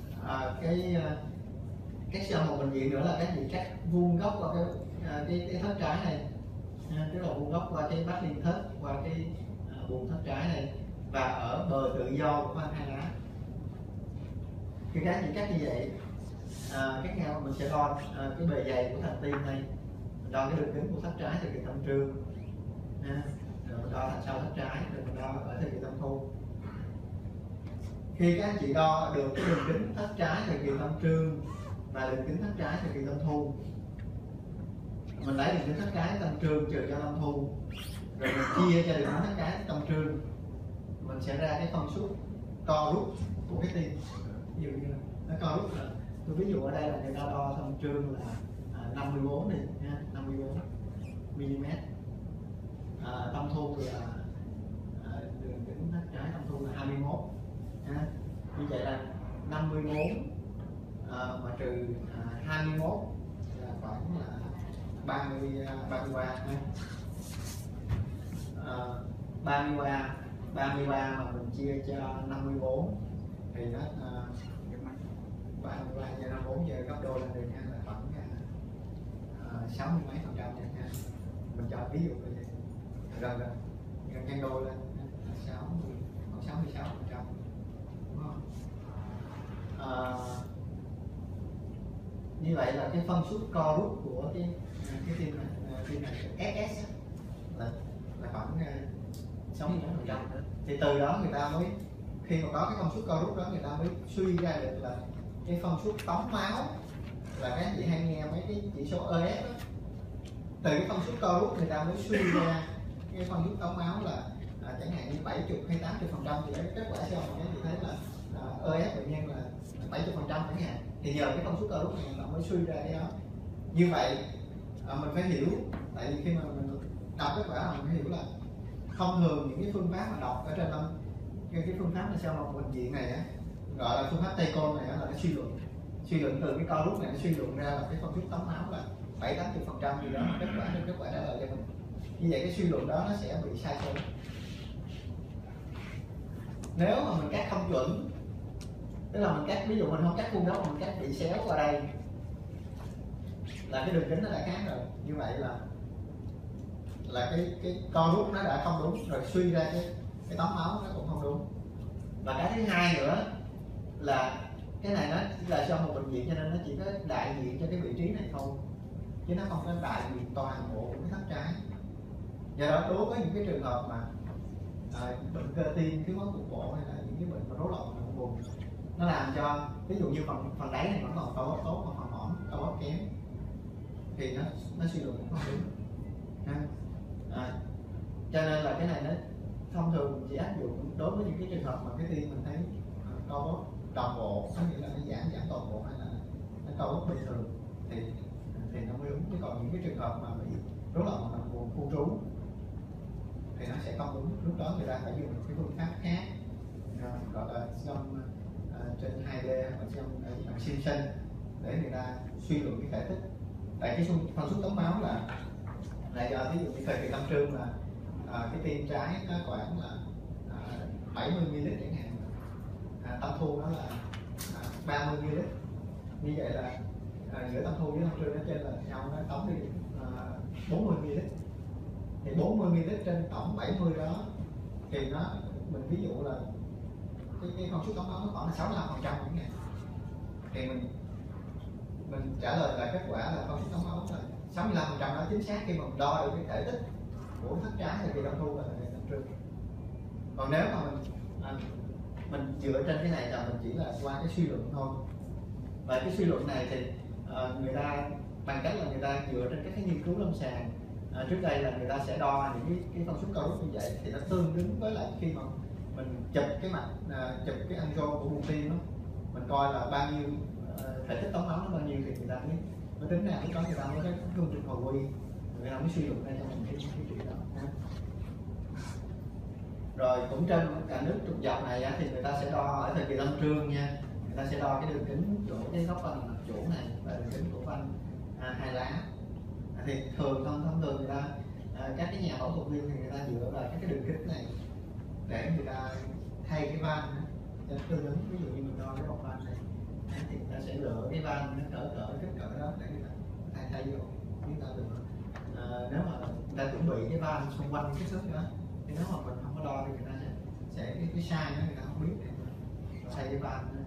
cái sau một bệnh viện nữa là các chị cắt vuông góc qua cái thớt trái này, tức là vuông góc qua cái bát liên thớt, qua cái buồng thất trái này và ở bờ tự do của van hai lá. Khi các những cách như vậy, các nhau mình sẽ đo cái bề dày của thành tim này, mình đo cái đường kính của thất trái thời kỳ tâm trương, rồi mình đo thành sau thất trái, rồi mình đo ở thời kỳ tâm thu. Khi các anh chị đo được cái đường kính thất trái thời kỳ tâm trương và đường kính thất trái thời kỳ tâm thu, mình lấy đường kính thất trái tâm trương trừ cho tâm thu, rồi mình chia cho đường kính thất trái tâm trương, mình sẽ ra cái phân suất co rút của cái tim. Ví dụ như nó co rút là, tôi ví dụ ở đây là người ta đo tâm trương là 54 đi nha, 54 mm, tâm thu là đường kính thất trái tâm thu là 21 ha. Như vậy là 54 mà trừ 21 là khoảng là 33 ha. 33 mà mình chia cho 54 thì nó 33 chia 54 giờ gấp đôi lên được ha, là khoảng 60 mấy phần trăm nha. Mình cho ví dụ như vậy, gần nhân đôi lên 66%, đúng không? Như vậy là cái phân suất co rút của cái tim này SS là khoảng 60%. Thì từ đó người ta mới, khi mà có cái phân suất co rút đó, người ta mới suy ra được là cái phân suất tống máu, là các anh chị hay nghe mấy cái chỉ số EF đó. Từ cái phân suất co rút người ta mới suy ra cái phân suất tống máu là chẳng hạn như 70 hay 80%, thì đấy kết quả sau mà các chị thấy là EF bệnh nhân là 70% chẳng hạn. Thì nhờ cái phân suất co rút này nó mới suy ra cái đó. Như vậy mình phải hiểu, tại vì khi mà mình đọc kết quả mình phải hiểu là thông thường những cái phương pháp mà đọc ở trên cái phương pháp mà sau một bệnh viện này á, gọi là phương pháp Tây Côn này là cái suy luận từ cái co rút này, nó suy luận ra là cái phân suất tống máu là 70-80% gì đó, kết quả trả lời cho mình. Như vậy cái suy luận đó nó sẽ bị sai số. Nếu mà mình cắt không chuẩn, tức là mình cắt, ví dụ mình không cắt vuông góc mà mình cắt bị xéo qua đây, là cái đường kính nó đã khác rồi. Như vậy là cái co rút nó đã không đúng rồi, suy ra cái tống máu nó cũng không đúng. Và cái thứ hai nữa là cái này nó chỉ là cho một bệnh viện, cho nên nó chỉ có đại diện cho cái vị trí này thôi, chứ nó không có đại diện toàn bộ của cái thất trái. Do đó đối với những cái trường hợp mà bệnh cơ tim, thiếu máu cục bộ, hay là những cái bệnh mà rối loạn động vùng, nó làm cho ví dụ như phần đáy này vẫn còn co bóp tốt mà phần mỏm co bóp kém, thì nó suy luận cũng không đúng ha. Cho nên là cái này nó thông thường chỉ áp dụng đối với những cái trường hợp mà cái tim mình thấy co bóp đồng bộ, có nghĩa là nó giảm toàn bộ hay là nó co bóp bình thường, thì nó mới đúng. Chứ còn những cái trường hợp mà bị rối loạn động vùng khu trú thì nó sẽ không đúng. Lúc đó người ta phải dùng một cái phương pháp khác, gọi là siêu âm trên 2D hoặc siêu âm bằng siêu sinh, để người ta suy luận cái thể tích. Tại cái phân suất tống máu là do ví dụ như thời kỳ tâm trương là cái tim trái nó khoảng là 70 ml chẳng hạn, tâm thu nó là 30 ml. Như vậy là giữa tâm thu với tâm trương nó trên là nhau, nó tống đi 40 ml. Thì 40 ml trên tổng 70 đó thì mình ví dụ là cái phân suất tống máu nó khoảng là 65% chẳng hạn, thì mình trả lời là kết quả là phân suất tống máu là 65% đó chính xác khi mà mình đo được cái thể tích của thất trái thời kỳ tâm thu và thời kỳ tâm trương. Còn nếu mà mình dựa trên cái này là mình chỉ là qua cái suy luận thôi. Và cái suy luận này thì người ta bằng cách là người ta dựa trên các cái nghiên cứu lâm sàng. Trước đây là người ta sẽ đo những cái phân suất co rút như vậy, thì nó tương ứng với lại khi mà mình chụp cái mặt, chụp cái angio của buồng tim đó, mình coi là bao nhiêu thể tích tống máu nó bao nhiêu, thì người ta mới tính ra, lúc đó người ta mới có phương trình hồi quy, người ta mới suy luận ra cho mình cái chuyện đó. Rồi cũng trên cả nước trục dọc này thì người ta sẽ đo ở thời kỳ lâm trương nha, người ta sẽ đo cái đường kính chỗ cái góc van mặt chủ này và đường kính của van hai lá. Thì thông thường người ta các cái nhà phẫu thuật viên thì người ta dựa vào các cái đường kính này để người ta thay cái van cho tương ứng. Ví dụ như mình đo cái bọc van này thì người ta sẽ lựa cái van nó cỡ kích cỡ đó để người ta thay vô. Chúng ta được nếu mà người ta chuẩn bị cái van xung quanh cái xước đó, thì nếu mà mình không có đo cái sai đó người ta không biết, xây cái van nữa.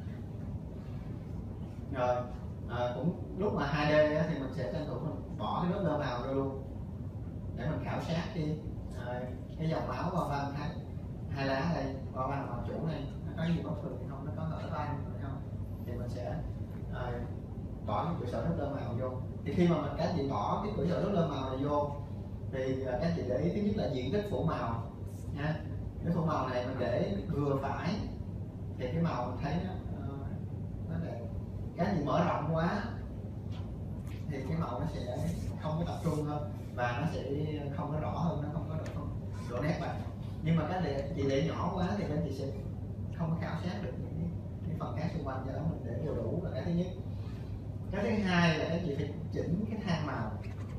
Rồi cũng lúc mà 2D á, thì mình sẽ tranh thủ mình bỏ cái lớp lơ màu ra luôn để mình khảo sát cái dòng máu qua van hai lá đây, qua van màu chủ này nó có gì bất thường hay không, nó có hở van hay không, thì mình sẽ bỏ cái cửa sổ lớp lơ màu vô. Thì khi mà các chị bỏ cái cửa sổ lớp lơ màu này vô thì các chị để ý thứ nhất là diện tích phủ màu nha. Cái phủ màu này mình để vừa phải thì cái màu mình thấy nó đẹp. Cái gì mở rộng quá thì cái màu nó sẽ không có tập trung hơn và nó sẽ không có rõ hơn, nó không có độ nét bằng. Nhưng mà cái chị để nhỏ quá thì các chị sẽ không có khảo sát được những cái phần khác xung quanh, do đó mình để vừa đủ là cái thứ nhất. Cái thứ hai là các chị phải chỉnh cái thang màu.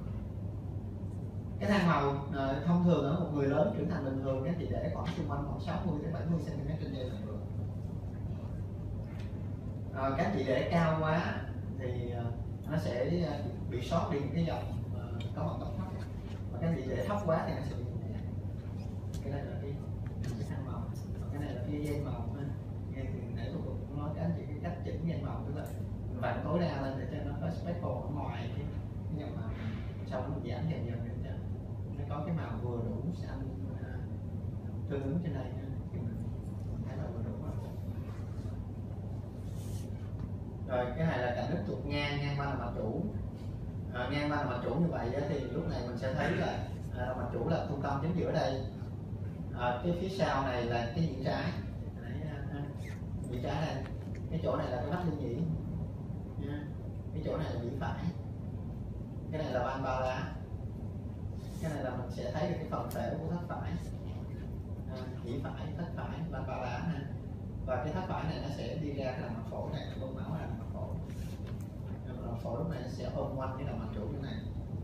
Cái thang màu thông thường ở một người lớn trưởng thành bình thường các chị để khoảng xung quanh khoảng 60 đến 70 cm trên dây là được. Các chị để cao quá thì nó sẽ bị sót đi những cái dòng có mặt tóc thấp, và các chị để thấp quá thì nó sẽ bị nhẹ. Cái này là cái thang màu, và cái này là cái dây màu. Nghe thì nãy tôi cũng nói các anh chị cái cách chỉnh dây màu, tức là mình vặn tối đa lên để cho nó có speckle ở ngoài cái dòng màu, sau đó mình giảm dần dần để cho nó có cái màu vừa đủ xanh tương ứng trên đây thì mình thấy là vừa đủ rồi. Rồi cái này là cạnh đứt trục ngang van là mặt chủ. Ngang van là mặt chủ như vậy thì lúc này mình sẽ thấy là mặt chủ là trung tâm chính giữa đây. Cái phía sau này là cái nhĩ trái. Nhĩ trái này, cái chỗ này là cái mắt liên nhĩ, cái chỗ này là nhĩ phải, cái này là van ba lá, cái này là mình sẽ thấy được cái phần thể của thất phải, nhĩ phải, thất phải, van ba lá ha. Và cái thất phải này nó sẽ đi ra cái lòng mạch phổi này, bơm máu ra lòng mạch phổi. Lòng phổi lúc này sẽ ôm quanh cái lòng mạch chủ như này.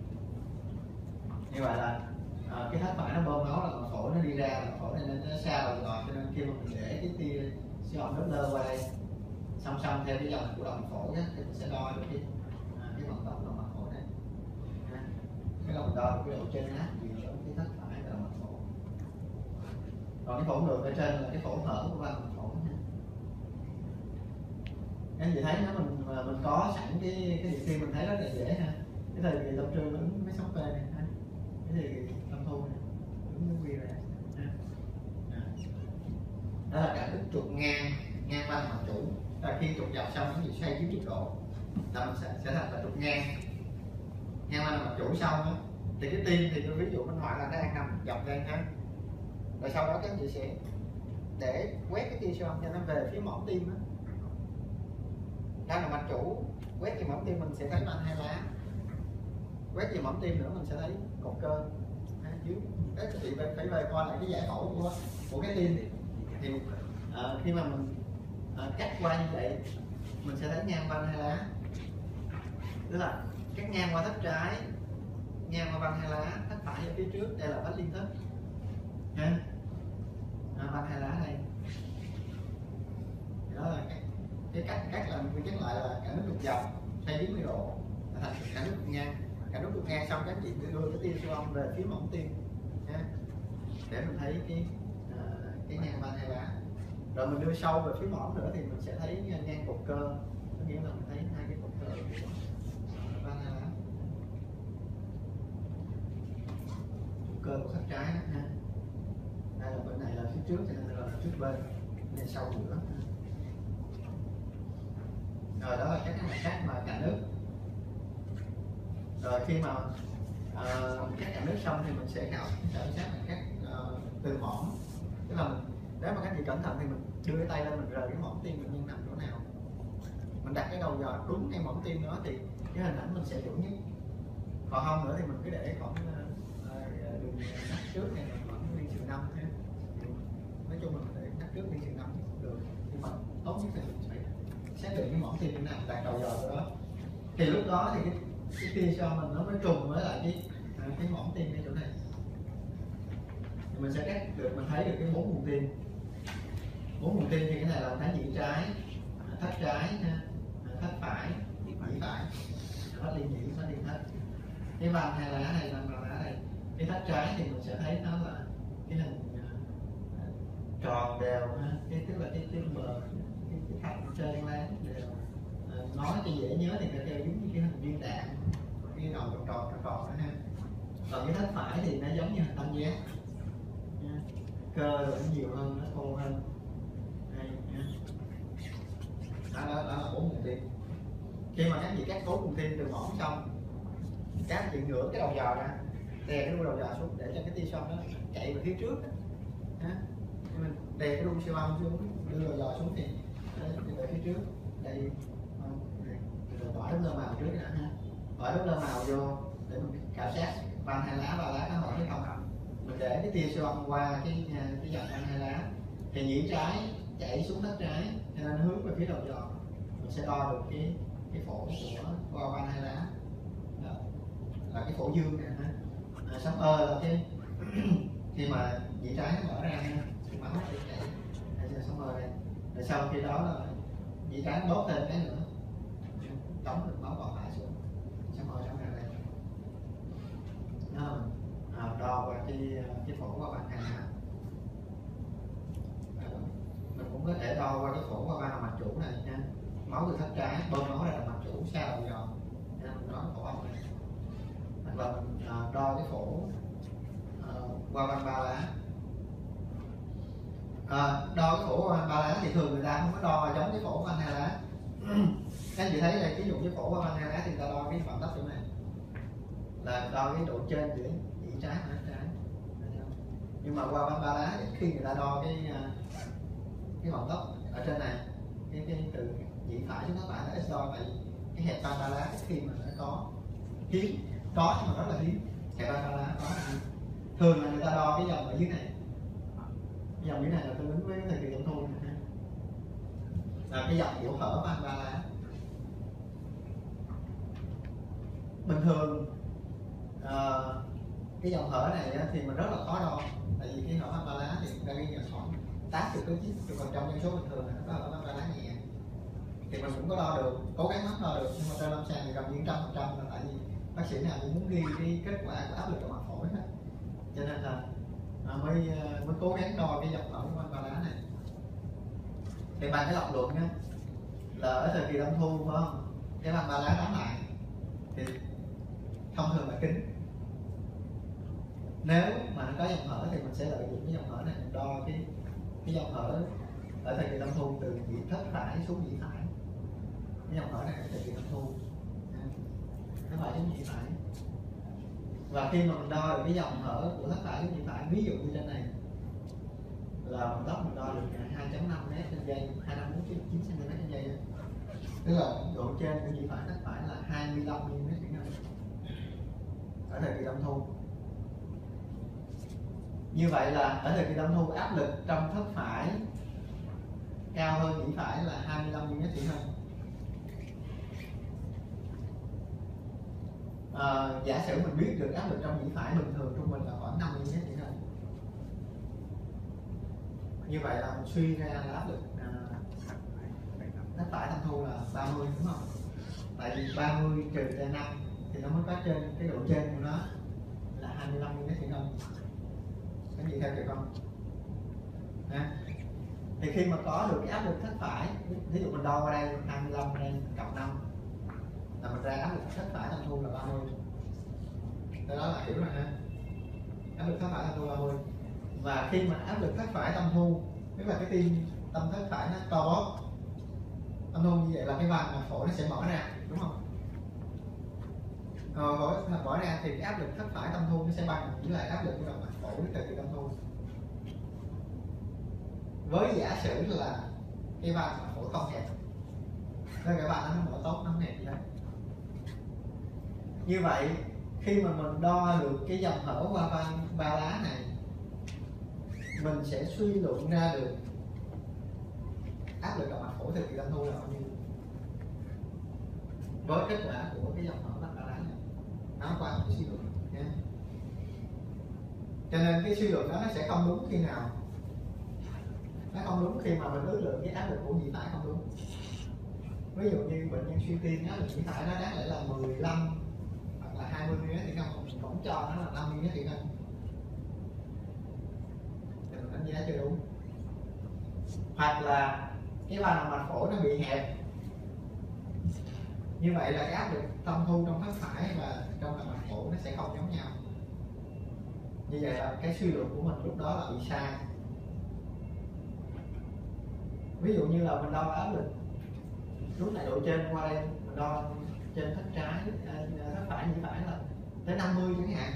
Như vậy là cái thất phải nó bơm máu là mạch phổi, nó đi ra lòng phổi này nên nó xa vào ngọt, cho nên khi mà mình để cái tia siêu âm Doppler qua đây song song theo cái dòng của lòng phổi á, thì mình sẽ đo được cái vận động lòng mạch phổi này. Cái là mình đo được cái độ trên áp gì ở cái thất phải và lòng mạch phổi. Còn cái phổi ngược ở trên là cái phổi hở của van mạch phổi. Anh chị thấy nếu mình có sẵn cái điện tim mình thấy rất là dễ ha. Cái thời kỳ tâm trương ứng với sóng P này ha, cái thời kỳ tâm thu này ứng với quy ra ha. Đó là cả đứt trục ngang van mặt chủ. Là khi trục dọc xong nó bị xoay 90 độ là mình sẽ thành là trục ngang van mặt chủ xong đó. Thì cái tim thì tôi ví dụ bên ngoài là nó đang nằm dọc đây ha. Rồi sau đó các chị sẽ để quét cái tia siêu âm cho nó về phía mỏm tim đó. Đây là mạch chủ, quét về mỏm tim mình sẽ thấy van hai lá, quét về mỏm tim nữa mình sẽ thấy cột cơ dưới. Các chị phải về coi lại cái giải phẫu của cái tim thì khi mà mình cắt qua như vậy mình sẽ thấy ngang van hai lá, tức là cắt ngang qua thất trái, ngang qua van hai lá, thất phải ở phía trước, đây là vách liên thất nha. Van hai lá đây, đó là cái cách là mình nhắc lại là cả nước trục dọc xoay 90 độ là thành cả nước trục ngang. Cả nước trục ngang xong các chị đưa cái tia siêu âm về phía mỏm tim nha, để mình thấy cái ngang van hai lá. Rồi mình đưa sâu về phía mỏm nữa thì mình sẽ thấy ngang cột cơ, có nghĩa là mình thấy hai cái cột cơ của van hai lá, cột cơ của thất trái đó, ha. Đây là bên này là phía trước cho nên là trước bên, này sau nữa. Rồi đó là các cách mà cạnh nước. Rồi khi mà cắt cạnh nước xong thì mình sẽ khảo sát bằng cách từ mỏm, tức là nếu mà các chị cẩn thận thì mình đưa cái tay lên mình rời cái mỏm tim bệnh nhân nằm chỗ nào, mình đặt cái đầu dò đúng ngay mỏm tim đó thì cái hình ảnh mình sẽ chuẩn nhất. Còn không nữa thì mình cứ để khoảng đường nắp trước này khoảng liên sườn 5 thế. Nói chung là mình để nắp trước liên sườn 5 cũng được, nhưng mà tốt nhất là mình phải xác định cái mỏm tim chỗ nào, đặt đầu dò chỗ đó. Thì lúc đó thì cái tia cho mình nó mới trùng với lại cái mỏm tim ở chỗ này. Thì mình sẽ cắt được, mình thấy được cái 4 vùng tim. 4 vùng tim thì cái này là mình thấy nhĩ trái, thất trái, thất phải, nhĩ phải, thất liên nhĩ, thất liên thất. Cái van hai lá này, van ba lá này, cái thất trái thì mình sẽ thấy nó là cái hình tròn đều ha, tức là cái bờ cái thạch trên lá đều. Nói cho dễ nhớ thì người ta giống như cái hình viên đạn, cái đầu tròn đó ha. Còn cái thất phải thì nó giống như hình tam giác, cơ nó nhiều hơn, nó thô hơn. Đây, đó là 4 nguồn tim. Khi mà các vị cắt 4 nguồn tim từ mỏng xong, các vị ngửa cái đầu giò ra, đè cái đuôi đầu giò xuống để cho cái tia xoang nó chạy về phía trước. Mình đè cái đuôi siêu âm xuống, đưa đầu giò xuống thì về phía trước. Đây, rồi bỏ đốm lơ màu trước đã ha, bỏ đốm lơ màu vô để mình khảo sát van hai lá, ba lá nó mở hay không. Mình để cái tia siêu âm qua cái dòng van hai lá thì nhĩ trái chảy xuống thất trái cho nên nó hướng về phía đầu giò. Mình sẽ đo được cái phổ của qua van hai lá. Đó là cái phổ dương nè ha. Sóng là cái khi mà nhĩ trái nó mở ra ha, thì máu sẽ chảy. Đây là sóng đây. Rồi sau khi đó là nhĩ trái nó đốt thêm cái nữa, chống được máu còn lại xuống. Sóng ra đây. Đo qua cái phổ qua van hai lá. Mình cũng có thể đo qua cái phổ qua van mạch chủ này nha. Máu từ thất trái bơm máu ra là mạch chủ xa đầu giò, nên mình nói phổ âm này. Hoặc là mình đo cái phổ qua van ba lá. Đo cái phổ qua van ba lá thì thường người ta không có đo giống cái phổ van hai lá. Các anh chị thấy là ví dụ cái phổ qua van hai lá thì người ta đo cái vận tốc chỗ này, là đo cái độ trên giữa nhĩ trái và thất trái. Nhưng mà qua van ba lá khi người ta đo cái vận tốc ở trên này, cái từ nhĩ phải xuống thất phải là ít đo, tại vì cái hẹp van ba lá khi mà nó có hiếm, có nhưng mà rất là hiếm. Hẹp van ba lá có thường là người ta đo cái dòng ở dưới này, cái dòng dưới này là tương ứng với thời kỳ tổn thương này, là cái dòng của hở van ba lá. Bình thường cái dòng hở này thì mình rất là khó đo, tại vì cái hở van ba lá thì người ta ghi nhận khoảng 80-90% dân số bình thường là nó hở van ba lá nhẹ, thì mình cũng có đo được, cố gắng đo được, nhưng mà trên lâm sàng thì gần như 100% là tại vì bác sĩ nào cũng muốn ghi cái kết quả của áp lực động mạch phổi hết, cho nên là mới cố gắng đo cái dòng hở của van ba lá này. Thì bằng cái lập luận á, là ở thời kỳ đông thu phải không, cái van ba lá đóng lại thì thông thường là kín. Nếu mà nó có dòng hở thì mình sẽ lợi dụng cái dòng hở này mình đo cái dòng hở ở thời kỳ đông thu từ nhĩ thất phải xuống nhĩ phải. Cái dòng hở này ở thời kỳ đông thu nó phải xuống nhĩ phải. Và khi mà mình đo được cái dòng hở của thất phải xuống nhĩ phải, ví dụ như trên này là vận tốc mình đo được 2.5 m trên giây, 25-9 cm trên giây, tức là độ trên của nhĩ phải thất phải là 25 mm ở thời kỳ đông thu. Như vậy là ở thời kỳ đông thu áp lực trong thất phải cao hơn nhĩ phải là 25 mm thủy ngân. Giả sử mình biết được áp lực trong nhĩ phải bình thường trung bình là khoảng 50 mm thủy ngân. Như vậy là mình suy ra là áp lực thất phải thâm thu là 30, đúng không? Tại vì 30 trừ ra 5 thì nó mới có trên cái độ trên của nó là 25 mm thủy ngân. Cái gì theo kịp không? Thì khi mà có được cái áp lực thất phải, ví dụ mình đo qua đây 25 lên cộng 5 là mình ra áp lực thất phải thâm thu là 30. Đó là hiểu rồi ha. Áp lực thất phải thâm thu 30. Và khi mà áp lực thất phải tâm thu, tức là cái tim tâm thất phải nó to bóp, tâm thu như vậy là cái van phổi nó sẽ mở ra, đúng không? Mở ra thì cái áp lực thất phải tâm thu nó sẽ bằng với lại áp lực của động mạch phổi thời kỳ tâm thu. Với giả sử là cái van phổi không hẹp, nên cái van nó mở tốt, nó không hẹp gì đấy. Như vậy khi mà mình đo được cái dòng hở qua van ba lá này, mình sẽ suy luận ra được áp lực động mạch phổi thời kỳ tâm thu là bao nhiêu với kết quả của cái dòng hở van ba lá này. Nó qua một cái suy luận nha. Cho nên cái suy luận đó nó sẽ không đúng khi nào? Nó không đúng khi mà mình ước lượng cái áp lực của nhĩ phải không đúng. Ví dụ như bệnh nhân suy tim áp lực nhĩ phải nó đáng lẽ là 15 hoặc là 20 mm thì mình vẫn cho nó là 5 mm thì mình đánh giá chưa đúng. hoặc là cái van động mạch phổi nó bị hẹp. Như vậy là cái áp lực tâm thu trong thất phải và trong động mạch phổi nó sẽ không giống nhau. Như vậy là cái suy luận của mình lúc đó là bị sai. Ví dụ như là mình đo áp lực lúc này độ trên qua đây, mình đo trên thất trái, thất phải nhĩ phải là tới 50 chẳng hạn,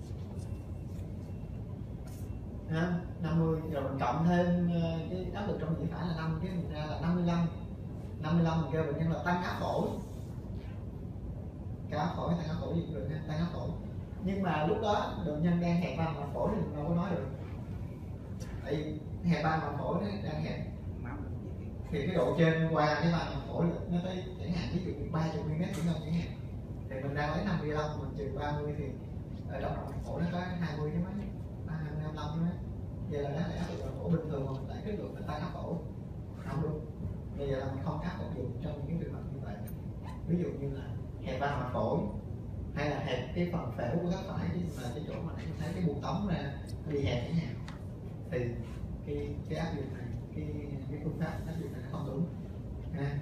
50 rồi mình cộng thêm cái áp lực trong nhĩ phải là 5, cái mình ra là 55. Mình kêu bệnh nhân là tăng áp phổi, cao áp phổi, tăng áp phổi gì cũng được ha, tăng áp phổi. Nhưng mà lúc đó bệnh nhân đang hẹp van mạch phổi thì mình đâu có nói được, tại vì hẹp van mạch phổi nó đang hẹp thì cái độ trên qua cái van mạch phổi nó tới chẳng hạn ví dụ 30 mm chẳng hạn, thì mình đang lấy 55 mình trừ 30 thì ở trong mạch phổi nó có 20 chứ mấy, 25 chứ mấy. Vậy là nó lại áp lực mạch phổi bình thường mà mình lại kết luận là tăng áp phổi không đúng. Bây giờ là mình không áp dụng trong những cái trường hợp như vậy. Ví dụ như là hẹp van mạch phổi hay là hẹp cái phần phễu của thất phải, là cái chỗ mà mình thấy cái buồng tống ra nó bị hẹp chẳng hạn, thì cái áp dụng này, cái phương pháp áp dụng này nó không đúng ha.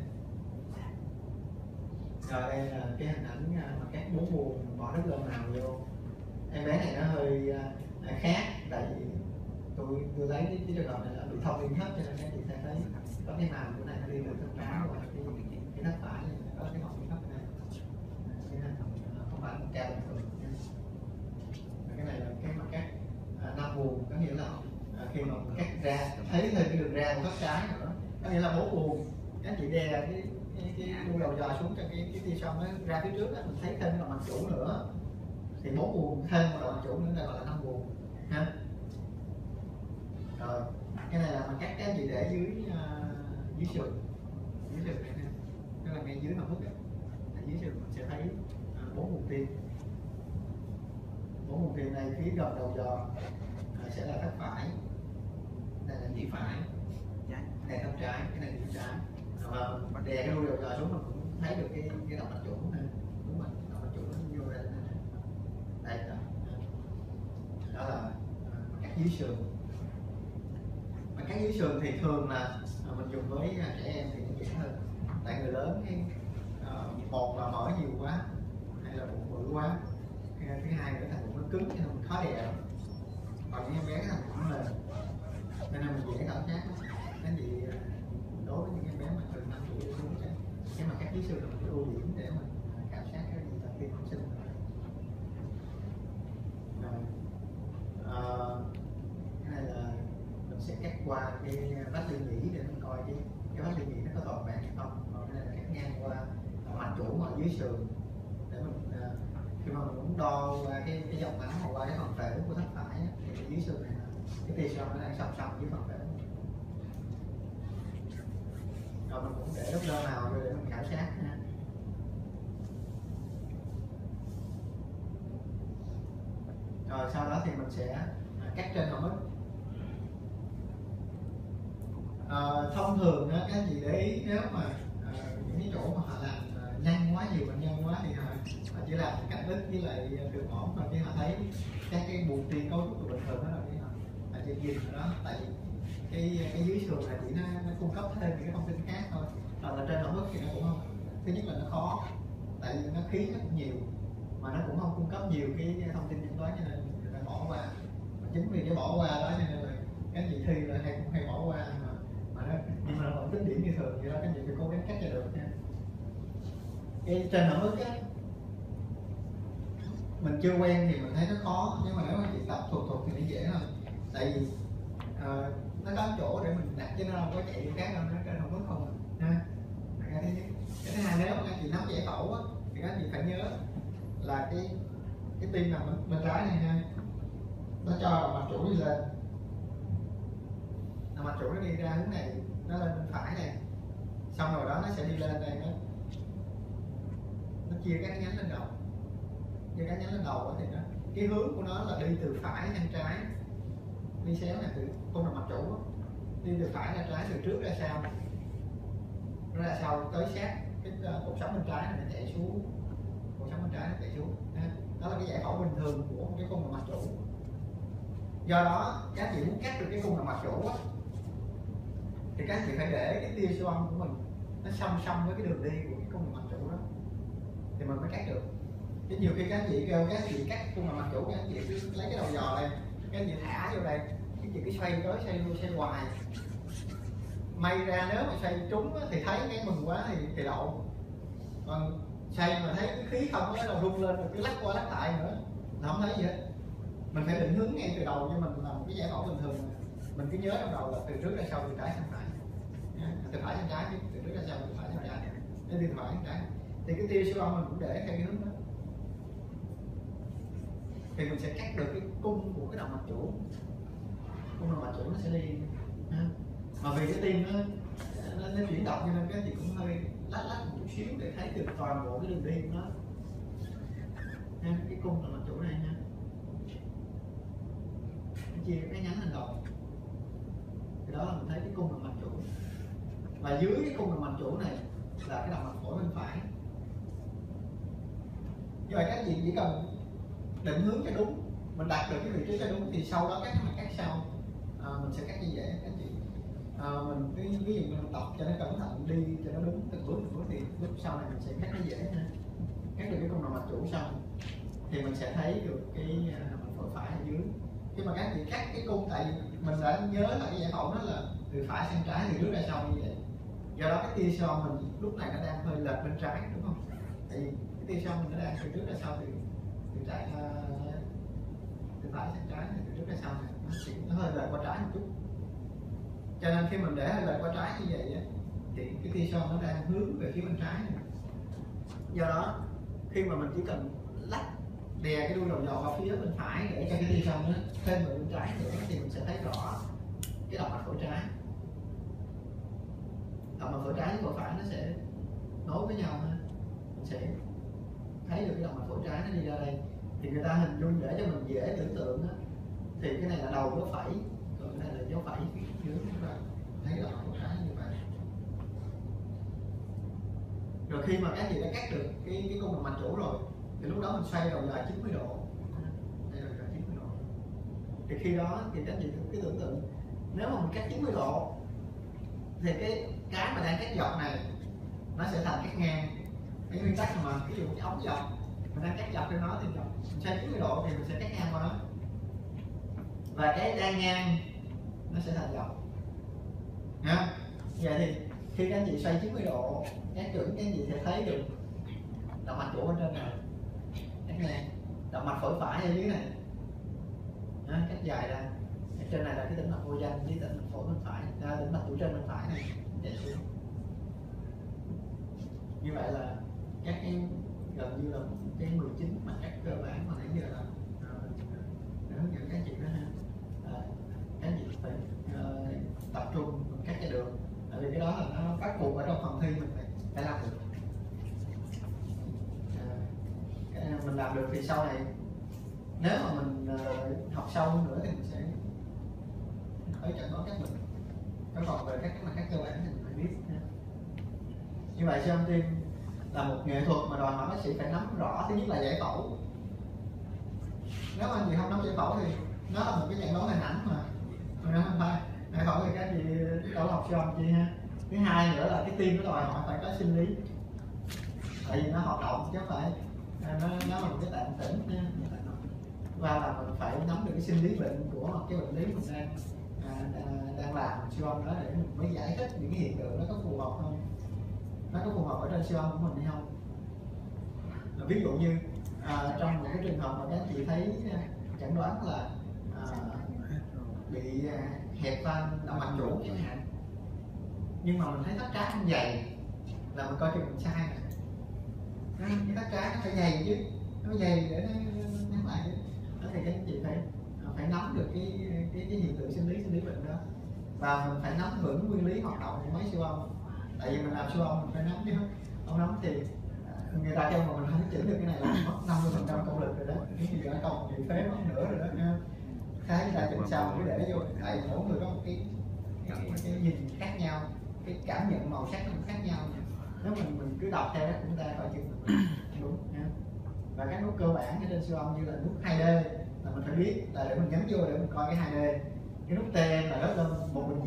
Rồi đây là cái hình ảnh mà các bốn buồng bỏ nước lông nào vô. Em bé này nó hơi khác, tại vì tôi lấy cái trường hợp này là bị thông liên thấp, cho nên các chị sẽ thấy có cái màu của này nó đi từ thân áo và cái thất phải này có cái họng thấp này, không phải một cao bình thường. Cái này là cái mặt cắt 5 buồng, có nghĩa là khi mà mình cắt ra thấy thêm cái đường ra của thất trái nữa, có nghĩa là 4 buồng. Các chị đè cái đuôi đầu dò xuống cho cái tia son nó ra phía trước đó, mình thấy thêm cái mặt chủ nữa thì 4 buồng thêm một mặt chủ nữa đây gọi là 5 buồng ha. Rồi cái này là mặt cắt cái gì để dưới sườn này ha, tức là ngay dưới mặt hút dưới sườn mình sẽ thấy 4 buồng tim. 4 buồng tim này phía gần đầu giò sẽ là thất phải, đây là nhĩ phải, này thất trái, cái này nhĩ trái. Và mình đè cái đuôi đầu giò xuống mình cũng thấy được cái động mạch chủ này, đúng rồi, động mạch chủ nó vô đây, đây đó là mặt cắt dưới sườn. Mặt cắt dưới sườn thì thường là mình dùng với trẻ em thì nó dễ hơn, tại người lớn cái một là mỡ nhiều quá hay là bụng bự quá, thứ hai nữa thành bụng nó cứng cho nên mình khó đè. Còn những em bé thành bụng mềm nên là mình dễ cảm giác cái gì. Đối với những em bé mà từ 5 tuổi đến 4 tuổi, cái mặt cắt dưới sườn là một cái ưu điểm để mình cảm giác cái gì là tim bẩm sinh. Cái này là mình sẽ cắt qua cái vách liên nhĩ để mình coi cái vách liên nhĩ nó có toàn vẹn hay không. Còn cái này là cắt ngang qua mạch chủ ở dưới sườn để mình khi mà mình muốn đo qua cái dòng máu hoặc qua cái phần phễu của thất phải thì dưới sườn này là cái tia son nó đang song song với phần phễu. Rồi mình cũng để lớp lơ nào để mình khảo sát ha. Rồi sau đó thì mình sẽ cắt trên hậu ức. Thông thường đó, các chị để ý nếu mà những cái chỗ mà họ làm nhanh quá, nhiều bệnh nhân quá thì họ chỉ làm cắt đứt với lại đường ổn thôi, chứ họ thấy các cái buồng tim cấu trúc bình thường đó là chỉ nhìn đó, tại vì cái dưới sườn này chỉ nó cung cấp thêm những cái thông tin khác thôi. Còn là trên hậu ức thì nó cũng không, thứ nhất là nó khó, tại vì nó khí nó cũng nhiều mà nó cũng không cung cấp nhiều cái thông tin chẩn đoán, cho nên người ta bỏ qua. Mà chính vì cái bỏ qua đó cho nên là các chị thi là hay bỏ qua, mà nó nhưng mà nó vẫn tính điểm như thường, vậy đó các chị phải cố gắng cắt cho được nha. Cái trên hậu ức á, mình chưa quen thì mình thấy nó khó, nhưng mà nếu mà chị tập thuộc thì nó dễ hơn, tại vì nó có chỗ để mình đặt chứ nó không có chạy đi khác đâu, nó trên hậu ức không ha. Cái thứ hai, nếu mà các chị nắm giải phẫu á thì các chị phải nhớ là cái tim nằm bên trái này ha, nó cho động mạch chủ đi lên, động mạch chủ nó đi ra hướng này, nó lên bên phải này, xong rồi đó nó sẽ đi lên đây, nó chia các nhánh lên đầu. Chia các nhánh lên đầu thì cái hướng của nó là đi từ phải sang trái, đi xéo này từ cung động mạch chủ, đi từ phải ra trái, từ trước ra sau, ra sau tới sát cái cột sống bên trái này, nó chạy xuống, cột sống bên trái nó chạy xuống. Đó là cái giải phẫu bình thường của cái cung động mạch chủ. Do đó các chị muốn cắt được cái cung động mạch chủ á, thì thì các anh chị phải để cái tia siêu âm của mình nó song song với cái đường đi của cái cung động mạch chủ đó thì mình mới cắt được. Chứ nhiều khi các anh chị kêu các anh chị cắt cung động mạch chủ, các anh chị cứ lấy cái đầu giò đây, các anh chị thả vô đây, các anh chị cứ xoay tới xoay lui xoay hoài, may ra nếu mà xoay trúng thì thấy cái mừng quá thì đậu, còn xoay mà thấy cái khí không có đầu rung lên rồi cứ lắc qua lắc lại nữa là không thấy gì hết. Mình phải định hướng ngay từ đầu cho mình làm cái giải phẫu bình thường, mình cứ nhớ trong đầu là từ trước ra sau, từ trái sang phải, từ phải sang trái, từ trước ra sau, từ phải sang trái, từ phải sang trái, thì cái tia siêu âm mình cũng để theo cái hướng đó thì mình sẽ cắt được cái cung của cái động mạch chủ, cung động mạch chủ nó sẽ đi mà vì cái tim nó chuyển động cho nên các chị cũng hơi lách một chút xíu để thấy được toàn bộ cái đường đi của nó ha, cái cung động mạch chủ này nha, chia cái nhánh lên đầu thì đó là mình thấy cái cung động mạch chủ, và dưới cái cung động mạch chủ này là cái động mạch phổi bên phải. Như vậy các chị chỉ cần định hướng cho đúng, mình đặt được cái vị trí cho đúng thì sau đó các mặt cắt sau mình sẽ cắt như vậy các chị. Mình ví dụ mình tập cho nó cẩn thận, đi cho nó đúng từng bước thì lúc sau này mình sẽ cắt nó dễ ha. Cắt được cái cung động mạch chủ xong thì mình sẽ thấy được cái động mạch phổi phải ở dưới. Khi mà các chị cắt cái cung, tại vì mình đã nhớ là cái giải phẫu đó là từ phải sang trái, từ trước ra sau như vậy, do đó cái tia siêu âm mình lúc này nó đang hơi lệch bên trái đúng không? Tại vì cái tia siêu âm mình nó đang từ trước ra sau, từ trái từ phải sang trái, từ trước ra sau này nó hơi lệch qua trái một chút, cho nên khi mình để hơi lệch qua trái như vậy thì cái tia siêu âm nó đang hướng về phía bên trái này. Do đó khi mà mình chỉ cần lắc đè cái đuôi đầu dò vào phía bên phải để cho cái tia siêu âm nó thêm về bên trái nữa thì mình sẽ thấy rõ cái động mạch phổi trái. Động mạch phổi trái với phổi phải nó sẽ nối với nhau ha, mình sẽ thấy được cái động mạch phổi trái nó đi ra đây. Thì người ta hình dung để cho mình dễ tưởng tượng á, thì cái này là đầu dấu phẩy, còn cái này là dấu phẩy phía dưới, chúng ta thấy động mạch phổi trái như vậy. Rồi khi mà các chị đã cắt được cái cung động mạch chủ rồi thì lúc đó mình xoay đầu dài 90 độ, đây là 90 độ. Thì khi đó thì các chị cứ tưởng tượng nếu mà mình cắt 90 độ thì cái mà đang cắt dọc này nó sẽ thành cắt ngang. Cái nguyên tắc mà ví dụ cái ống dọc mình đang cắt dọc cho nó thì mình xoay 90 độ thì mình sẽ cắt ngang qua nó, và cái đang ngang nó sẽ thành dọc nha. Vậy thì khi các anh chị xoay 90 độ các chuẩn, các anh chị sẽ thấy được động mạch chủ bên trên này cắt ngang, động mạch phổi phải ở dưới này cắt dài ra, ở trên này là cái tĩnh mạch vô danh với tĩnh mạch phổi bên phải, tĩnh mạch chủ trên bên phải này chạy xuống. Như vậy là các em gần như là cái 19 mặt cắt cơ bản mà nãy giờ là để hướng dẫn các chị đó ha. Các chị phải tập trung cắt cho được, tại vì cái đó là nó bắt buộc ở trong phòng thi mình phải làm được. Mình làm được thì sau này nếu mà mình học sâu hơn nữa thì mình sẽ phải chẩn đoán các bệnh. Còn về các mặt cắt cơ bản thì mình phải biết ha. Như vậy siêu âm tim là một nghệ thuật mà đòi hỏi bác sĩ phải nắm rõ. Thứ nhất là giải phẫu, nếu mà anh chị không nắm giải phẫu thì nó là một cái chẩn đoán hình ảnh mà nó không phải giải phẫu thì các chị đâu học siêu âm chi ha. Thứ hai nữa là cái tim nó đòi hỏi phải có sinh lý, tại vì nó hoạt động chứ không phải nó là một cái tạng tĩnh nha. Và là mình phải nắm được cái sinh lý bệnh của cái bệnh lý mình đang làm siêu âm đó để mình mới giải thích những cái hiện tượng nó có phù hợp không, nó có phù hợp ở trên siêu âm của mình hay không. Ví dụ như trong một cái trường hợp mà các anh chị thấy chẩn đoán là bị hẹp van động mạch chủ chẳng hạn, nhưng mà mình thấy thắt trái không dày là mình coi chừng mình sai này. Cái thắt trái nó phải dày chứ, nó dày để nó lại chứ. Đó thì các anh chị phải nắm được cái hiện tượng sinh lý bệnh đó, và mình phải nắm vững nguyên lý hoạt động của máy siêu âm. Tại vì mình làm siêu âm mình phải nắm chứ không nắm thì người ta kêu mà mình không chỉnh được cái này là mất 50% công lực rồi đó, cái gì ở công bị phế mất nữa rồi đó nha. Cái người ta chỉnh sao mình cứ để vô, tại vì mỗi người có một cái nhìn khác nhau, cái cảm nhận màu sắc nó cũng khác nhau. Nếu mình cứ đọc theo đó chúng ta coi chừng đúng nha. Và các nút cơ bản ở trên siêu âm như là nút 2D là mình phải biết là để mình nhấn vô để mình coi cái 2D. Cái nút T là rất là một bệnh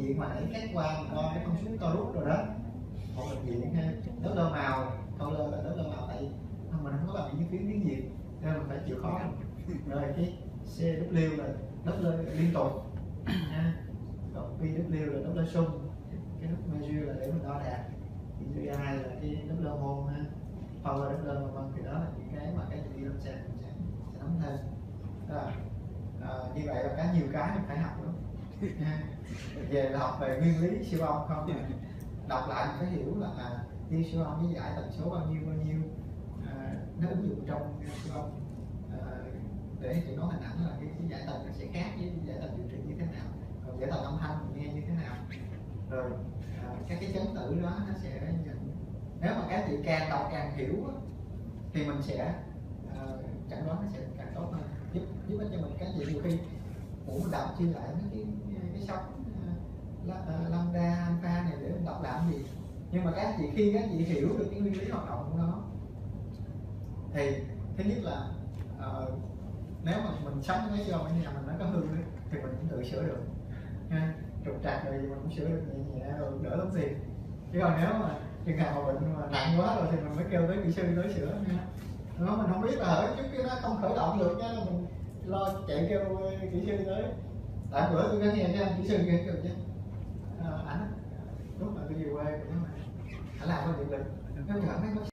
diện mà nãy khác qua mình coi cái thông số torus rồi đó, một bệnh viện ha, lớp lơ màu, câu lơ là lớp lơ màu tại mình không có làm những phiến tiếng Việt nên mình phải chịu khó. Rồi cái CW là lớp lơ liên tục ha, còn PW là lớp lơ sung, cái nút measure là để mình đo đạc, PGI là cái lớp lơ môn ha, power lớp lơ vân vân. Thì đó là những cái mà cái đi lâm sàng mình sẽ nắm thêm. Như vậy là có nhiều cái mình phải học nữa nha. Về là học về nguyên lý siêu âm không, đọc lại mình phải hiểu là đi siêu âm với giải tần số bao nhiêu nó ứng dụng trong siêu âm, để chị nói hình ảnh là cái giải tần nó sẽ khác với giải tần điều trị như thế nào, còn giải tần âm thanh mình nghe như thế nào, rồi các cái chấn tử đó nó sẽ nhận. Nếu mà các chị càng đọc càng hiểu thì mình sẽ chẩn đoán nó sẽ càng tốt hơn, giúp ích cho mình. Các chị nhiều khi cũng mình đọc chia lại mấy cái sóng lambda alpha này để mình đọc làm gì, nhưng mà các chị khi các chị hiểu được cái nguyên lý hoạt động của nó thì thứ nhất là nếu mà mình sống với siêu âm ở nhà mình nó có hư thì mình cũng tự sửa được ha, trục trặc rồi mình cũng sửa được nhẹ nhẹ rồi đỡ lắm tiền. Chứ còn nếu mà trường hợp mà bệnh mà nặng quá rồi thì mình mới kêu tới kỹ sư tới sửa nha. Nó mình không biết là ở trước cái nó không khởi động được nha, mình lo chạy kêu kỹ sư tới. Tại bữa tôi có nghe cái anh kỹ sư kia kêu chứ ảnh lúc mà tôi về quê của nó mà ảnh làm có điện lực nó chở mấy bác